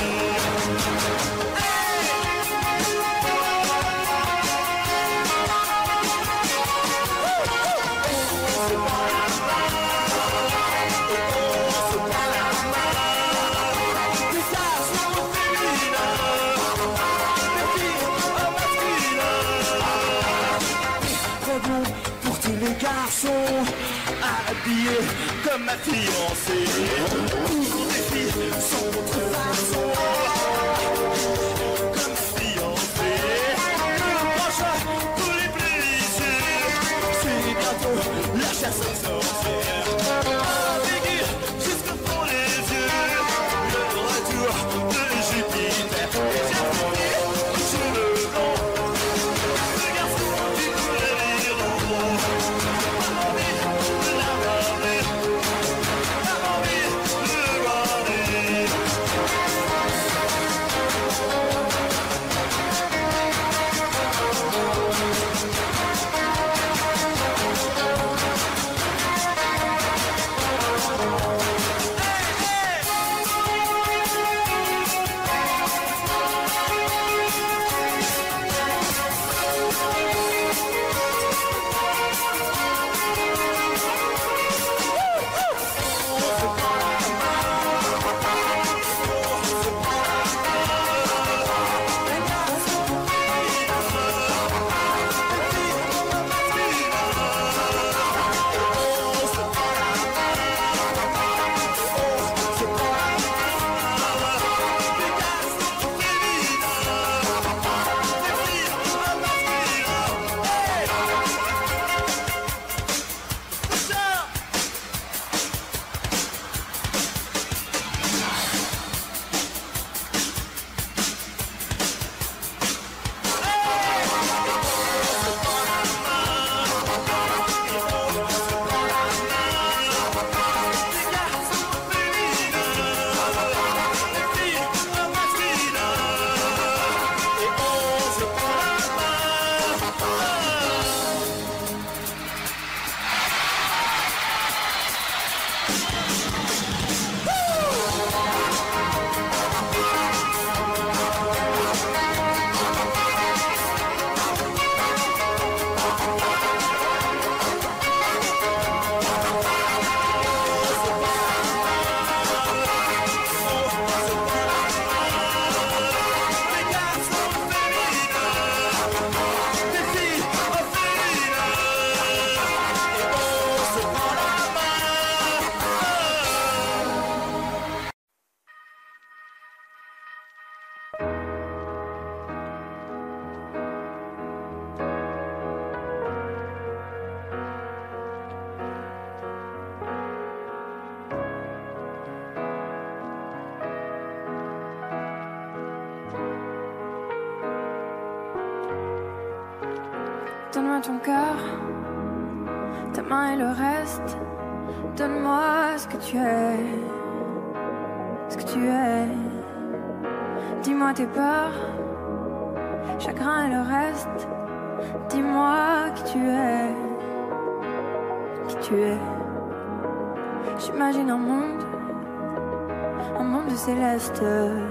Pour tous les garçons habillés comme ma fiancée, pour des filles sans autre façon comme ma fiancée. Le prochain pour les plaisirs, c'est bientôt la chasse aux sorcières. Figure jusqu'au fond les yeux, le retour de Jupiter. Et j'ai fini cheveux blancs, le garçon qui voulait lire en gros. Pas envie de la regarder, pas envie de le regarder. Donne-moi ton cœur, ta main et le reste. Donne-moi ce que tu es, ce que tu es. Dis-moi tes peurs, chagrin et le reste. Dis-moi qui tu es, qui tu es. J'imagine un monde, un monde céleste,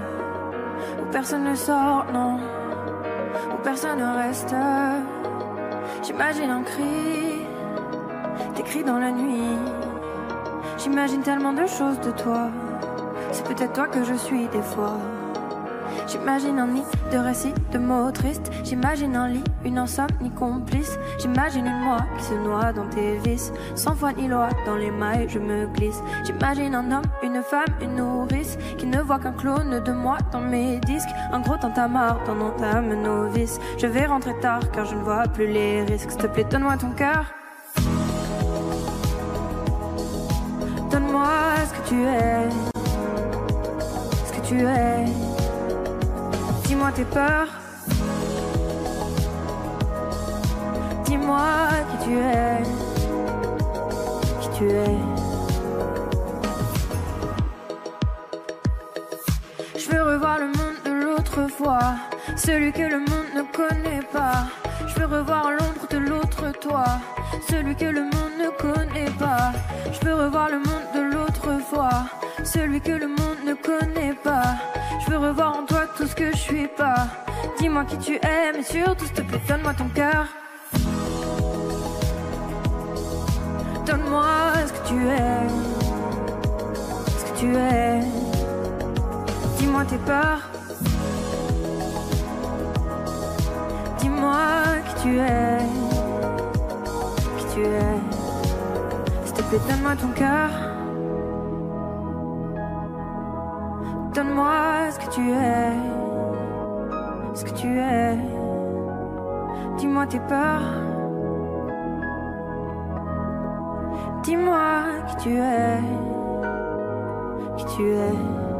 où personne ne sort, non, où personne ne reste. J'imagine un cri, des cris dans la nuit. J'imagine tellement de choses de toi. C'est peut-être toi que je suis des fois. J'imagine un nid de récits, de mots tristes. J'imagine un lit, une insomnie complice. J'imagine une moi qui se noie dans tes vices. Sans foi ni loi, dans les mailles je me glisse. J'imagine un homme, une femme, une nourrice qui ne voit qu'un clone de moi dans mes disques. Un gros tintamarre dans entame novice. Je vais rentrer tard car je ne vois plus les risques. S'il te plaît, donne-moi ton cœur. Donne-moi ce que tu es, ce que tu es. Dis-moi tes peurs. Dis-moi qui tu es, qui tu es. Je veux revoir le monde de l'autre d'autrefois, celui que le monde ne connaît pas. Je veux revoir l'ombre de l'autre toi, celui que le monde ne connaît pas. Je veux revoir le monde de l'autre fois, celui que le monde ne connaît pas. Je veux revoir en toi tout ce que je suis pas. Dis-moi qui tu es, mais surtout s'il te plaît donne-moi ton cœur. Donne-moi ce que tu es, ce que tu es. Dis-moi tes peurs, dis-moi qui tu es, qui tu es. S'il te plaît donne-moi ton cœur. Donne-moi ce que tu es, ce que tu es. Dis-moi tes peurs, dis-moi qui tu es, qui tu es.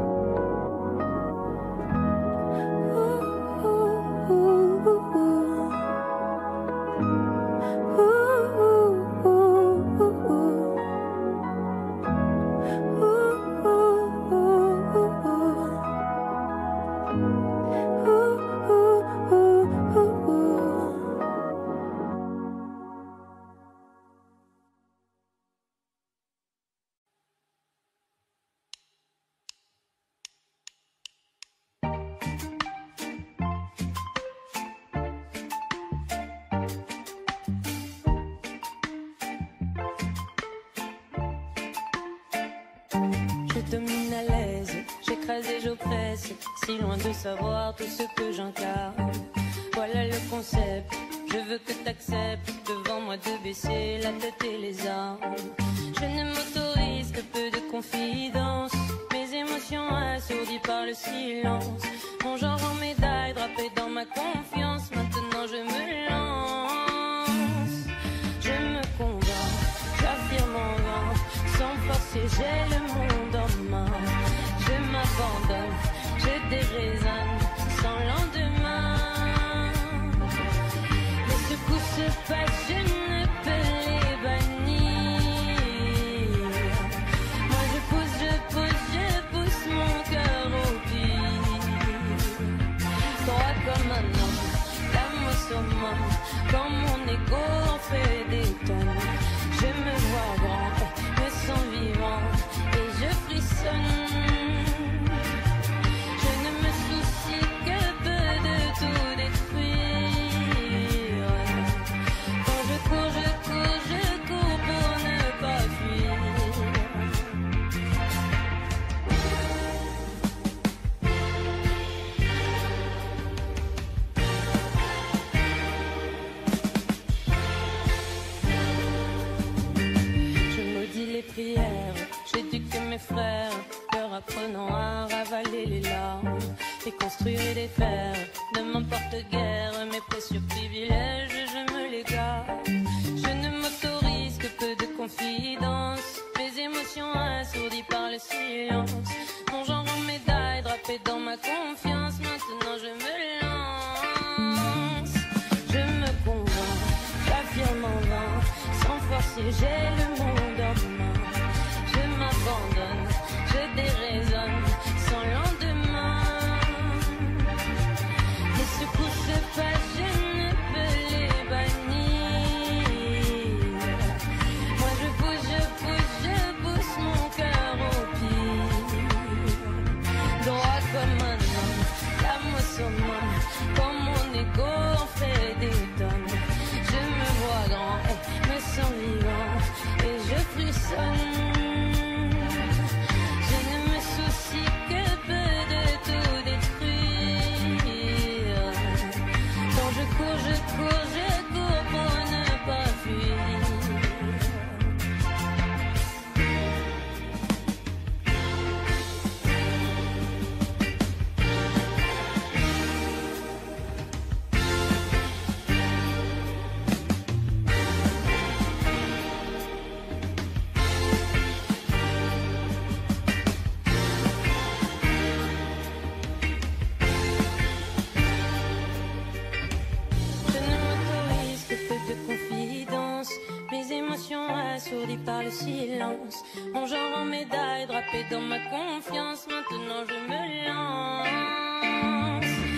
domine à l'aise, j'écrase et j'oppresse, si loin de savoir tout ce que j'incarne. Voilà le concept, je veux que t'acceptes devant moi de baisser la tête et les armes. Je ne m'autorise que peu de confidence, mes émotions assourdies par le silence. Mon genre en médaille drapé dans ma confiance, maintenant je me lance. Je me convainc, j'affirme en vain, sans forcer j'ai le monde en main. Je m'abandonne, je déraisonne, sans lendemain. Les secousses se passent, je ne peux les bannir. Moi je pousse, je pousse, je pousse mon cœur au pire. Droit comme un homme, l'âme au summum, quand mon ego en fait des tonnes. Je me vois grand, me sens vivant et je frissonne. Je ne me soucie que peu de tout détruire. Quand je cours, je cours, je cours pour ne pas fuir. Je maudis les prières, j'éduque mes frères, leur apprenant à ravaler les larmes et construire et défaire. Ne m'importe guère mes précieux privilèges, je me les garde. Je ne m'autorise que peu de confidence, mes émotions assourdies par le silence. Mon genre en médaille drapé dans ma confiance, maintenant je me lance. Je me convainc, j'affirme en vain, sans forcer j'ai le monde en main. Je m'abandonne, je déraisonne, sans lendemain. Les secousses se passent, je ne peux les bannir. Moi je pousse, je pousse, je pousse mon cœur au pire. Droit comme un homme, l'âme au summum, quand mon ego en fait des tonnes. Je me vois grand, me sens vivant et je frissonne. Je ne me soucie que peu de tout détruire. Quand je cours, je cours, je cours pour ne pas fuir. Je ne m'autorise que peu de confidence, mes émotions assourdies par le silence. Mon genre en médaille drapé dans ma confiance, maintenant je me lance.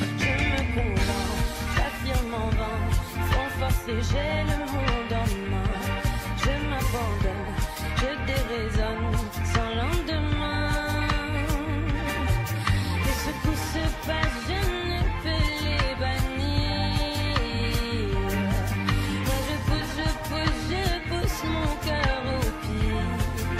et j'ai le monde en main. Je m'abandonne, je déraisonne sans lendemain. Et ce qui se passe, je ne peux les bannir. Moi je pousse, je pousse, je pousse mon cœur au pied.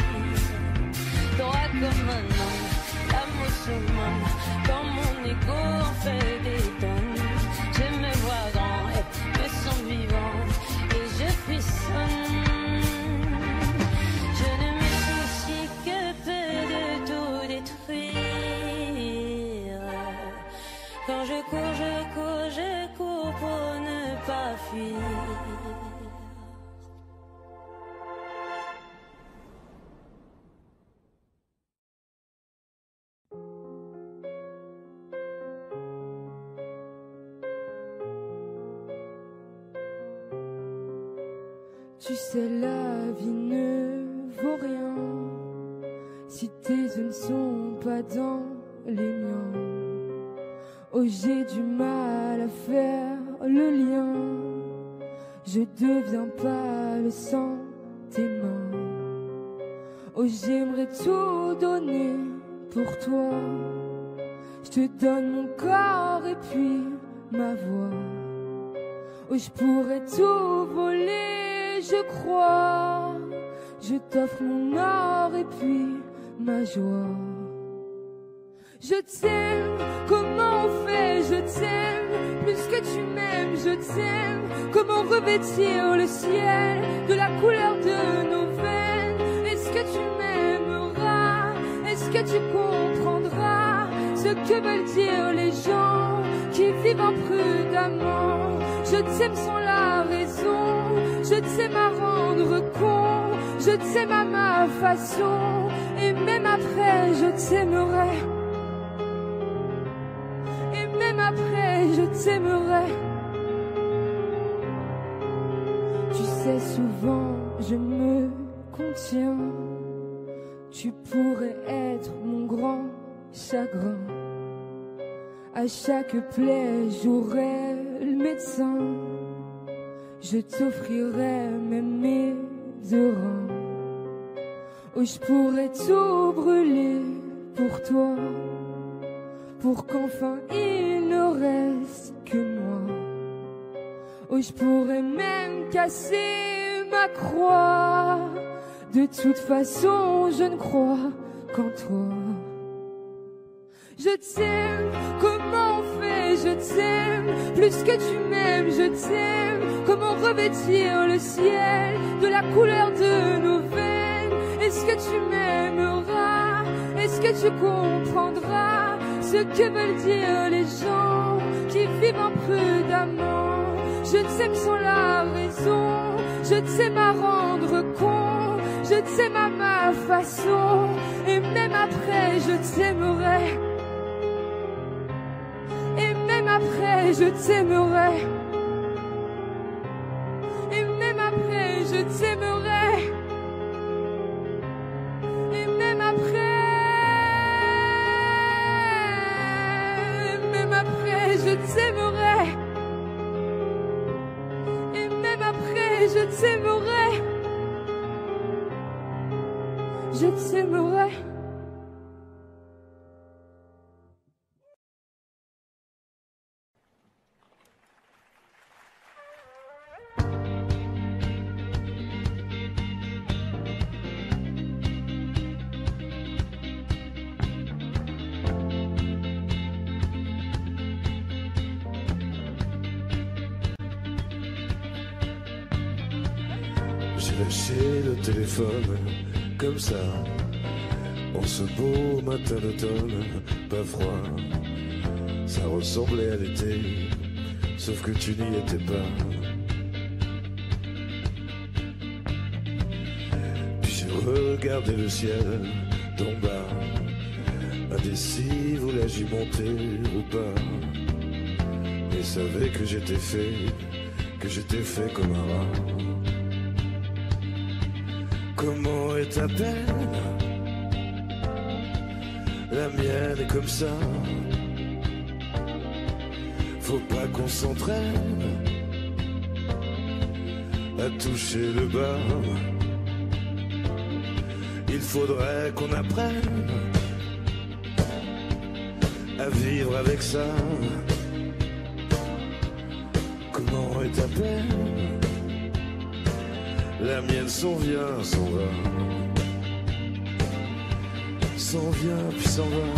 Droit comme un homme, l'amour summum, quand mon ego en fait des tonnes. Je me vois grand et me sens vivant et je frissonne. Je ne me soucie que peu de tout détruire. Quand je cours, je cours, je cours pour ne pas fuir. Tu sais, la vie ne vaut rien si tes yeux ne sont pas dans les miens. Oh, j'ai du mal à faire le lien. Je deviens pas le sang tes mains. Oh, j'aimerais tout donner pour toi. Je te donne mon corps et puis ma voix. Oh, je pourrais tout voler, je crois. Je t'offre mon or et puis ma joie. Je t'aime, comment on fait, je t'aime. Plus que tu m'aimes, je t'aime. Comment revêtir le ciel de la couleur de nos veines. Est-ce que tu m'aimeras? Est-ce que tu comprendras ce que veulent dire les gens qui vivent imprudemment? Je t'aime sans la raison, je t'aime à rendre con, je t'aime à ma façon, et même après je t'aimerai. Et même après je t'aimerai. Tu sais, souvent je me contiens. Tu pourrais être mon grand chagrin. À chaque plaie j'aurai le médecin. Je t'offrirai même mes deux reins. Oh, je pourrais tout brûler pour toi, pour qu'enfin il ne reste que moi. Oh, je pourrais même casser ma croix. De toute façon, je ne crois qu'en toi. Je t'aime, comment on fait, je t'aime. Plus que tu m'aimes, je t'aime. Comment revêtir le ciel de la couleur de nos veines. Est-ce que tu m'aimeras? Est-ce que tu comprendras ce que veulent dire les gens qui vivent imprudemment? Je t'aime sans la raison, je t'aime à rendre con, je t'aime à ma façon, et même après je t'aimerai. Et même après je t'aimerai. Et même après je t'aimerai. Et même après, et même après je t'aimerai. Et même après je t'aimerai. Je t'aimerai. J'ai lâché le téléphone comme ça, en ce beau matin d'automne, pas froid. Ça ressemblait à l'été, sauf que tu n'y étais pas. Puis j'ai regardé le ciel d'en bas, indécis, voulais-je y monter ou pas. Et savais que j'étais fait, que j'étais fait comme un rat. Comment est ta peine? La mienne est comme ça. Faut pas qu'on s'entraîne. à toucher le bas. Il faudrait qu'on apprenne à vivre avec ça. Comment est ta peine? La mienne s'en vient, s'en va. S'en vient puis s'en va.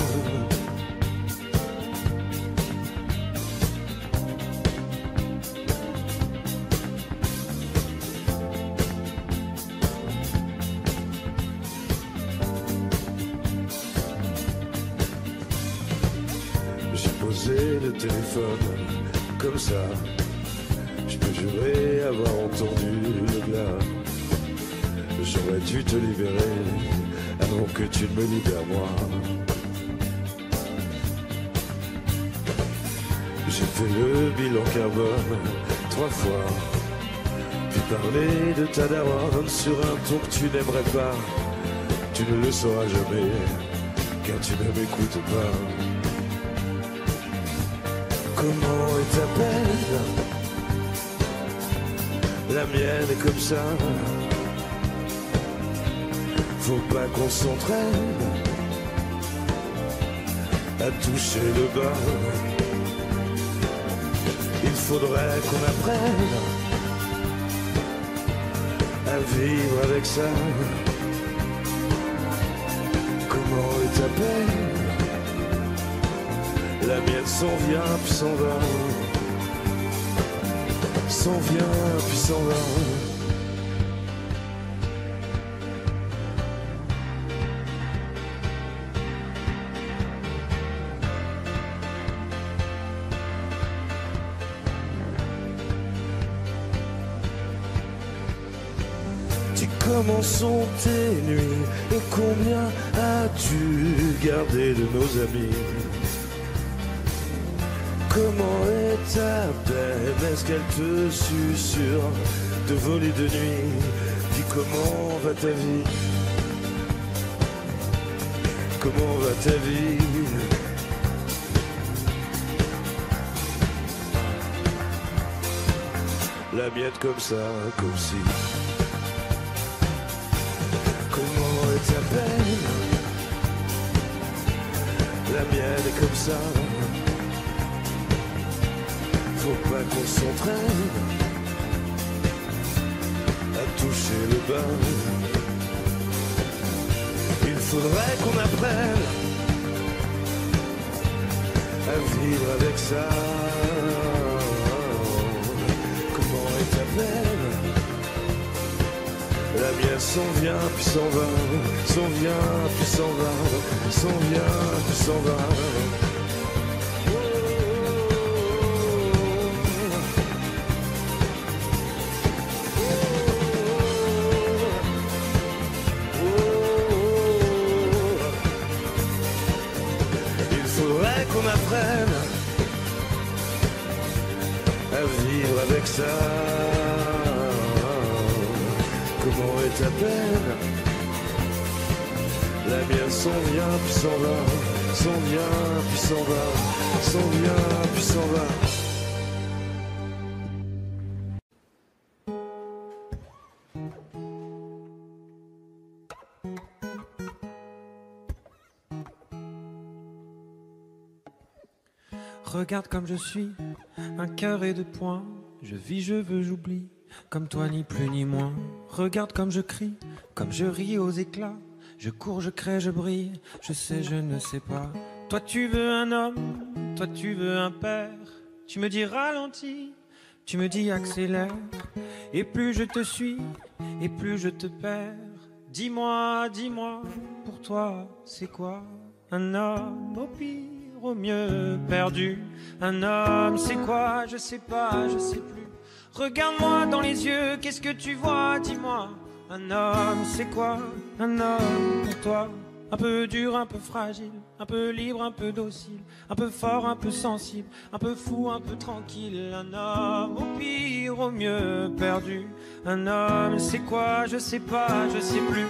J'ai posé le téléphone comme ça. Je peux jurer avoir entendu le glas. J'aurais dû te libérer avant que tu ne me libères moi. J'ai fait le bilan carbone trois fois, puis parler de ta daronne sur un ton que tu n'aimerais pas. Tu ne le sauras jamais, car tu ne m'écoutes pas. Comment est ta peine? La mienne est comme ça. Faut pas qu'on s'entraîne à toucher le bas. Il faudrait qu'on apprenne à vivre avec ça. Comment est ta peine? La mienne s'en vient puis s'en va. S'en vient puis s'en va. Comment sont tes nuits et combien as-tu gardé de nos amis? Comment est ta peine? Est-ce qu'elle te susurre de voler de nuit? Dis comment va ta vie? Comment va ta vie? La mienne comme ça, comme si. Comment est ta peine? La mienne est comme ça. Faut pas qu'on s'entraîne à toucher le bas. Il faudrait qu'on apprenne à vivre avec ça. Comment est ta peine? La mienne s'en vient puis s'en va, s'en vient puis s'en va, s'en vient puis s'en va. Il faudrait qu'on apprenne à vivre avec ça. Comment est ta peine? La mienne s'en vient puis s'en va, s'en vient puis s'en va, s'en vient puis s'en va. Regarde comme je suis, un cœur et deux poings. Je vis, je veux, j'oublie. Comme toi, ni plus ni moins. Regarde comme je crie, comme je ris aux éclats. Je cours, je crée, je brille. Je sais, je ne sais pas. Toi, tu veux un homme, toi, tu veux un père. Tu me dis ralentis, tu me dis accélère. Et plus je te suis, et plus je te perds. Dis-moi, dis-moi, pour toi, c'est quoi un homme au pire, au mieux perdu? Un homme, c'est quoi? Je sais pas, je sais plus. Regarde-moi dans les yeux, qu'est-ce que tu vois? Dis-moi, un homme, c'est quoi? Un homme pour toi? Un peu dur, un peu fragile, un peu libre, un peu docile, un peu fort, un peu sensible, un peu fou, un peu tranquille. Un homme au pire, au mieux perdu. Un homme, c'est quoi? Je sais pas, je sais plus.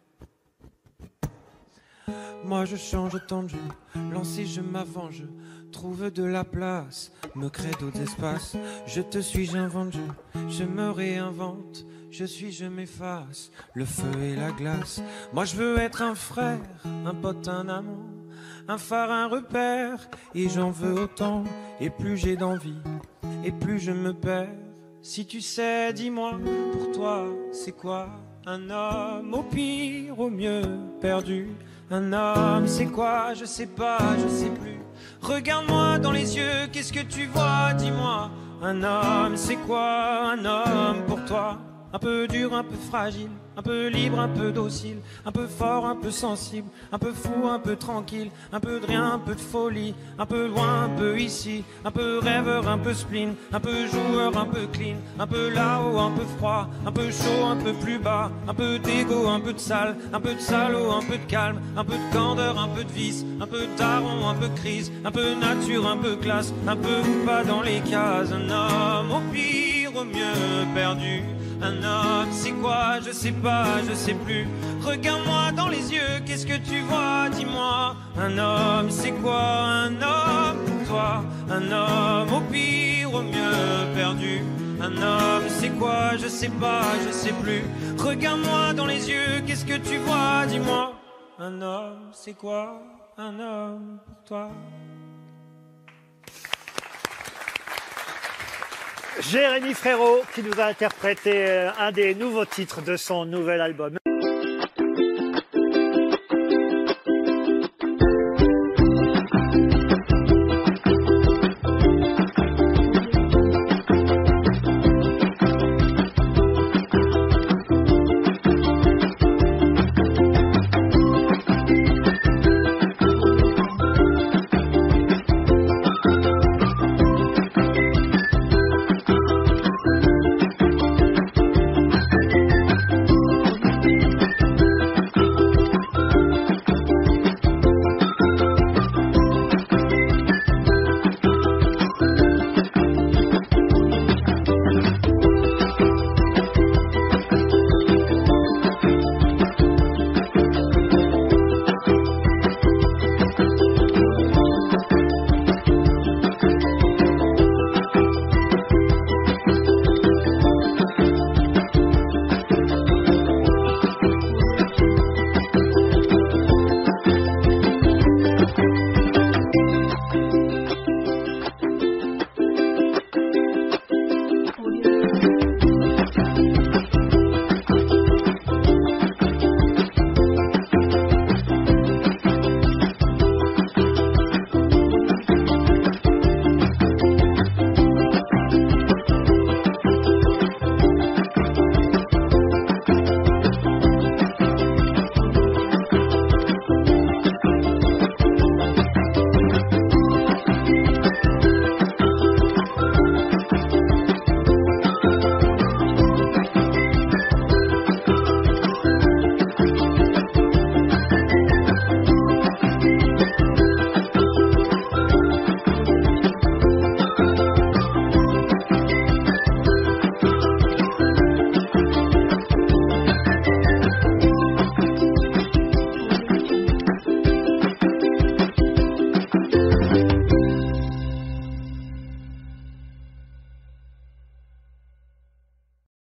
Moi je change autant de jeu, lancé je m'avance. trouve de la place, me crée d'autres espaces. Je te suis, j'invente, je, je me réinvente. Je suis, je m'efface, le feu et la glace. Moi je veux être un frère, un pote, un amant, un phare, un repère. Et j'en veux autant, et plus j'ai d'envie, et plus je me perds. Si tu sais, dis-moi, pour toi, c'est quoi un homme? Au pire, au mieux, perdu. Un homme, c'est quoi? Je sais pas, je sais plus. Regarde-moi dans les yeux, qu'est-ce que tu vois? Dis-moi, un homme, c'est quoi un homme pour toi? Un peu dur, un peu fragile, un peu libre, un peu docile, un peu fort, un peu sensible, un peu fou, un peu tranquille, un peu de rien, un peu de folie, un peu loin, un peu ici, un peu rêveur, un peu spleen, un peu joueur, un peu clean, un peu là-haut, un peu froid, un peu chaud, un peu plus bas, un peu d'égo, un peu de sale, un peu de salaud, un peu de calme, un peu de candeur, un peu de vice, un peu de daron, un peu de crise, un peu nature, un peu classe, un peu ou pas dans les cases. Un homme au pire, au mieux perdu. Un homme, c'est quoi? Je sais pas, je sais plus. Regarde-moi dans les yeux, qu'est-ce que tu vois? Dis-moi. Un homme, c'est quoi un homme pour toi? Un homme au pire, au mieux perdu. Un homme, c'est quoi? Je sais pas, je sais plus. Regarde-moi dans les yeux, qu'est-ce que tu vois? Dis-moi. Un homme, c'est quoi un homme pour toi? Jérémy Frérot qui nous a interprété un des nouveaux titres de son nouvel album.